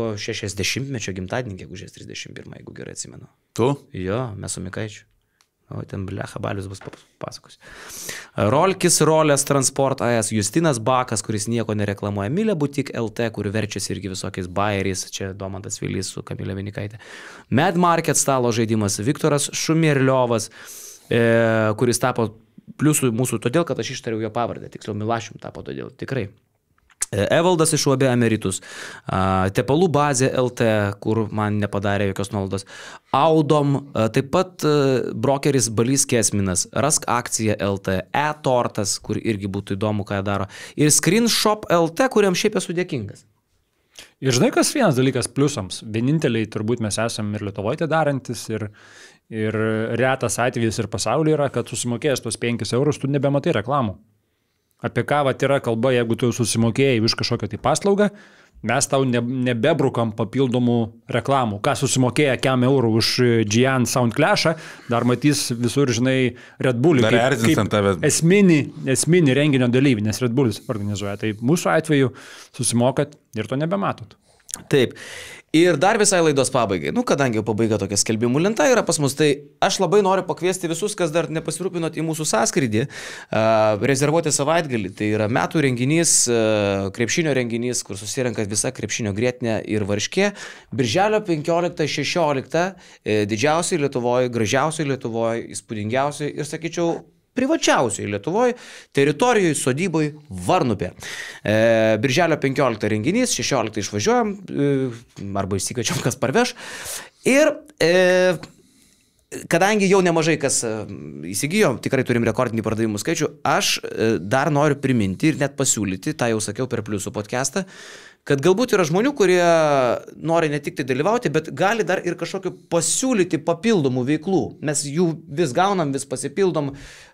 Mikaičiko šešiasdešimtmečio gimtadienį, gegužės trisdešimt pirmą, jeigu gerai atsimenu. Tu? Jo, mes su Mikaičiu. O ten blecha balius bus papasakos. Rolkis Rolės Transport A S, Justinas Bakas, kuris nieko nereklamuoja, Milė Butik L T, kuri verčiasi irgi visokiais bairiais, čia Domantas Vilys su Kamilė Vinikaitė. Mad Market stalo žaidimas, Viktoras Šumirliovas, e, kuris tapo pliusų mūsų todėl, kad aš ištariau jo pavardę, tiksliau Milašium tapo todėl, tikrai. Evaldas iš U A B Emeritus, Tepalų bazė L T, kur man nepadarė jokios nuolaidos, Audom, taip pat brokeris Balys Kesminas, Rask akcija L T, E-tortas, kur irgi būtų įdomu, ką jie daro, ir Screenshop L T, kuriam šiaip esu dėkingas. Ir žinai, kas vienas dalykas pliusams, vieninteliai turbūt mes esame ir Lietuvoje darantis, ir, ir retas atvejis ir pasaulyje yra, kad susimokėjęs tos penkis eurus, tu nebematai reklamų. Apie ką vat yra kalba, jeigu tu susimokėjai už kažkokią tai paslaugą, mes tau ne, nebebrukam papildomų reklamų. Ką susimokėję kem eurų už Gian Sound Clash'ą, dar matys visur, žinai, Red Bullį kaip, kaip esminį, esminį renginio dalyvį, nes Red Bullis organizuoja. Tai mūsų atveju susimokat ir to nebematot. Taip. Ir dar visai laidos pabaigai, nu, kadangi jau pabaiga tokia skelbimų lenta yra pas mus, tai aš labai noriu pakviesti visus, kas dar nepasirūpinot į mūsų sąskrydį, uh, rezervuoti savaitgalį. Tai yra metų renginys, uh, krepšinio renginys, kur susirenka visa krepšinio grėtinė ir varškė. Birželio penkioliktą šešioliktą didžiausiai Lietuvoje, gražiausiai Lietuvoje, įspūdingiausiai ir, sakyčiau, privačiausiai Lietuvoje, teritorijoje, sodyboje, Varnupė. E, Birželio penkioliktą renginys, šešioliktą išvažiuojam, e, arba išsikviečiam, kas parveš. Ir e, kadangi jau nemažai kas e, įsigijo, tikrai turim rekordinį pardavimų skaičių, aš e, dar noriu priminti ir net pasiūlyti, tą jau sakiau per Pliusų podcastą, kad galbūt yra žmonių, kurie nori ne tik tai dalyvauti, bet gali dar ir kažkokiu pasiūlyti papildomų veiklų. Mes jų vis gaunam, vis pasipildom,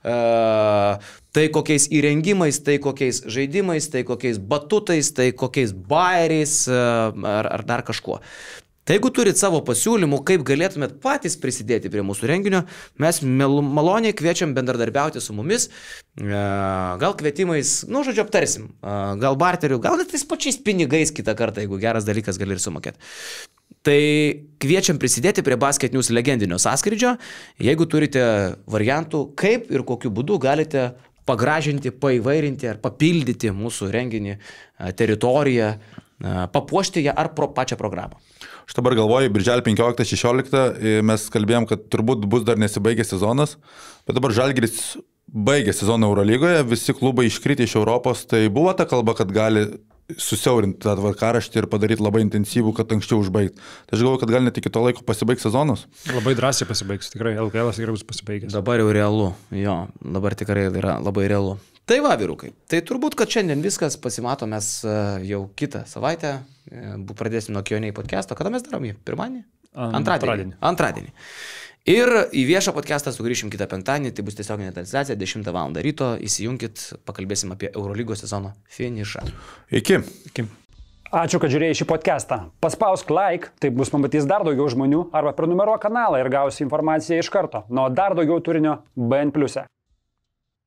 uh, tai kokiais įrengimais, tai kokiais žaidimais, tai kokiais batutais, tai kokiais bairiais uh, ar, ar dar kažkuo. Tai jeigu turit savo pasiūlymų, kaip galėtumėt patys prisidėti prie mūsų renginio, mes maloniai kviečiam bendradarbiauti su mumis, gal kvietimais, nu, žodžiu, aptarsim, gal barteriu, gal net tais pačiais pinigais kitą kartą, jeigu geras dalykas gali ir sumokėti. Tai kviečiam prisidėti prie Basket News legendinio sąskrydžio, jeigu turite variantų, kaip ir kokiu būdu galite pagražinti, paįvairinti ar papildyti mūsų renginį, teritoriją, papuošti ją ar pro pačią programą. Aš dabar galvoju, birželio penkioliktą šešioliktą mes kalbėjom, kad turbūt bus dar nesibaigęs sezonas, bet dabar Žalgiris baigė sezoną Eurolygoje, visi klubai iškriti iš Europos, tai buvo ta kalba, kad gali susiaurinti tą tvarkaraštį ir padaryti labai intensyvų, kad anksčiau užbaigti. Tai aš galvoju, kad gal net iki to laiko pasibaigs sezonas. Labai drąsiai pasibaigs, tikrai, L K L tikrai bus pasibaigęs. Dabar jau realu, jo, dabar tikrai yra labai realu. Tai va, vyrukai, tai turbūt, kad šiandien viskas pasimato, mes jau kitą savaitę pradėsim nuo Q and A podcast'o. Kada mes darom jį? Pirmadienį? Antradienį. Antradienį. Ir į viešą podcast'ą sugrįšim kitą penktadienį, tai bus tiesioginė transliacija, dešimtą valandą ryto, įsijunkit, pakalbėsim apie Eurolygos sezono finišą. Iki. Iki. Ačiū, kad žiūrėjai šį podcast'ą. Paspausk like, taip bus pamatys dar daugiau žmonių, arba prenumeruok kanalą ir gausi informaciją iš karto. Nuo dar daugiau turinio B N pliuse.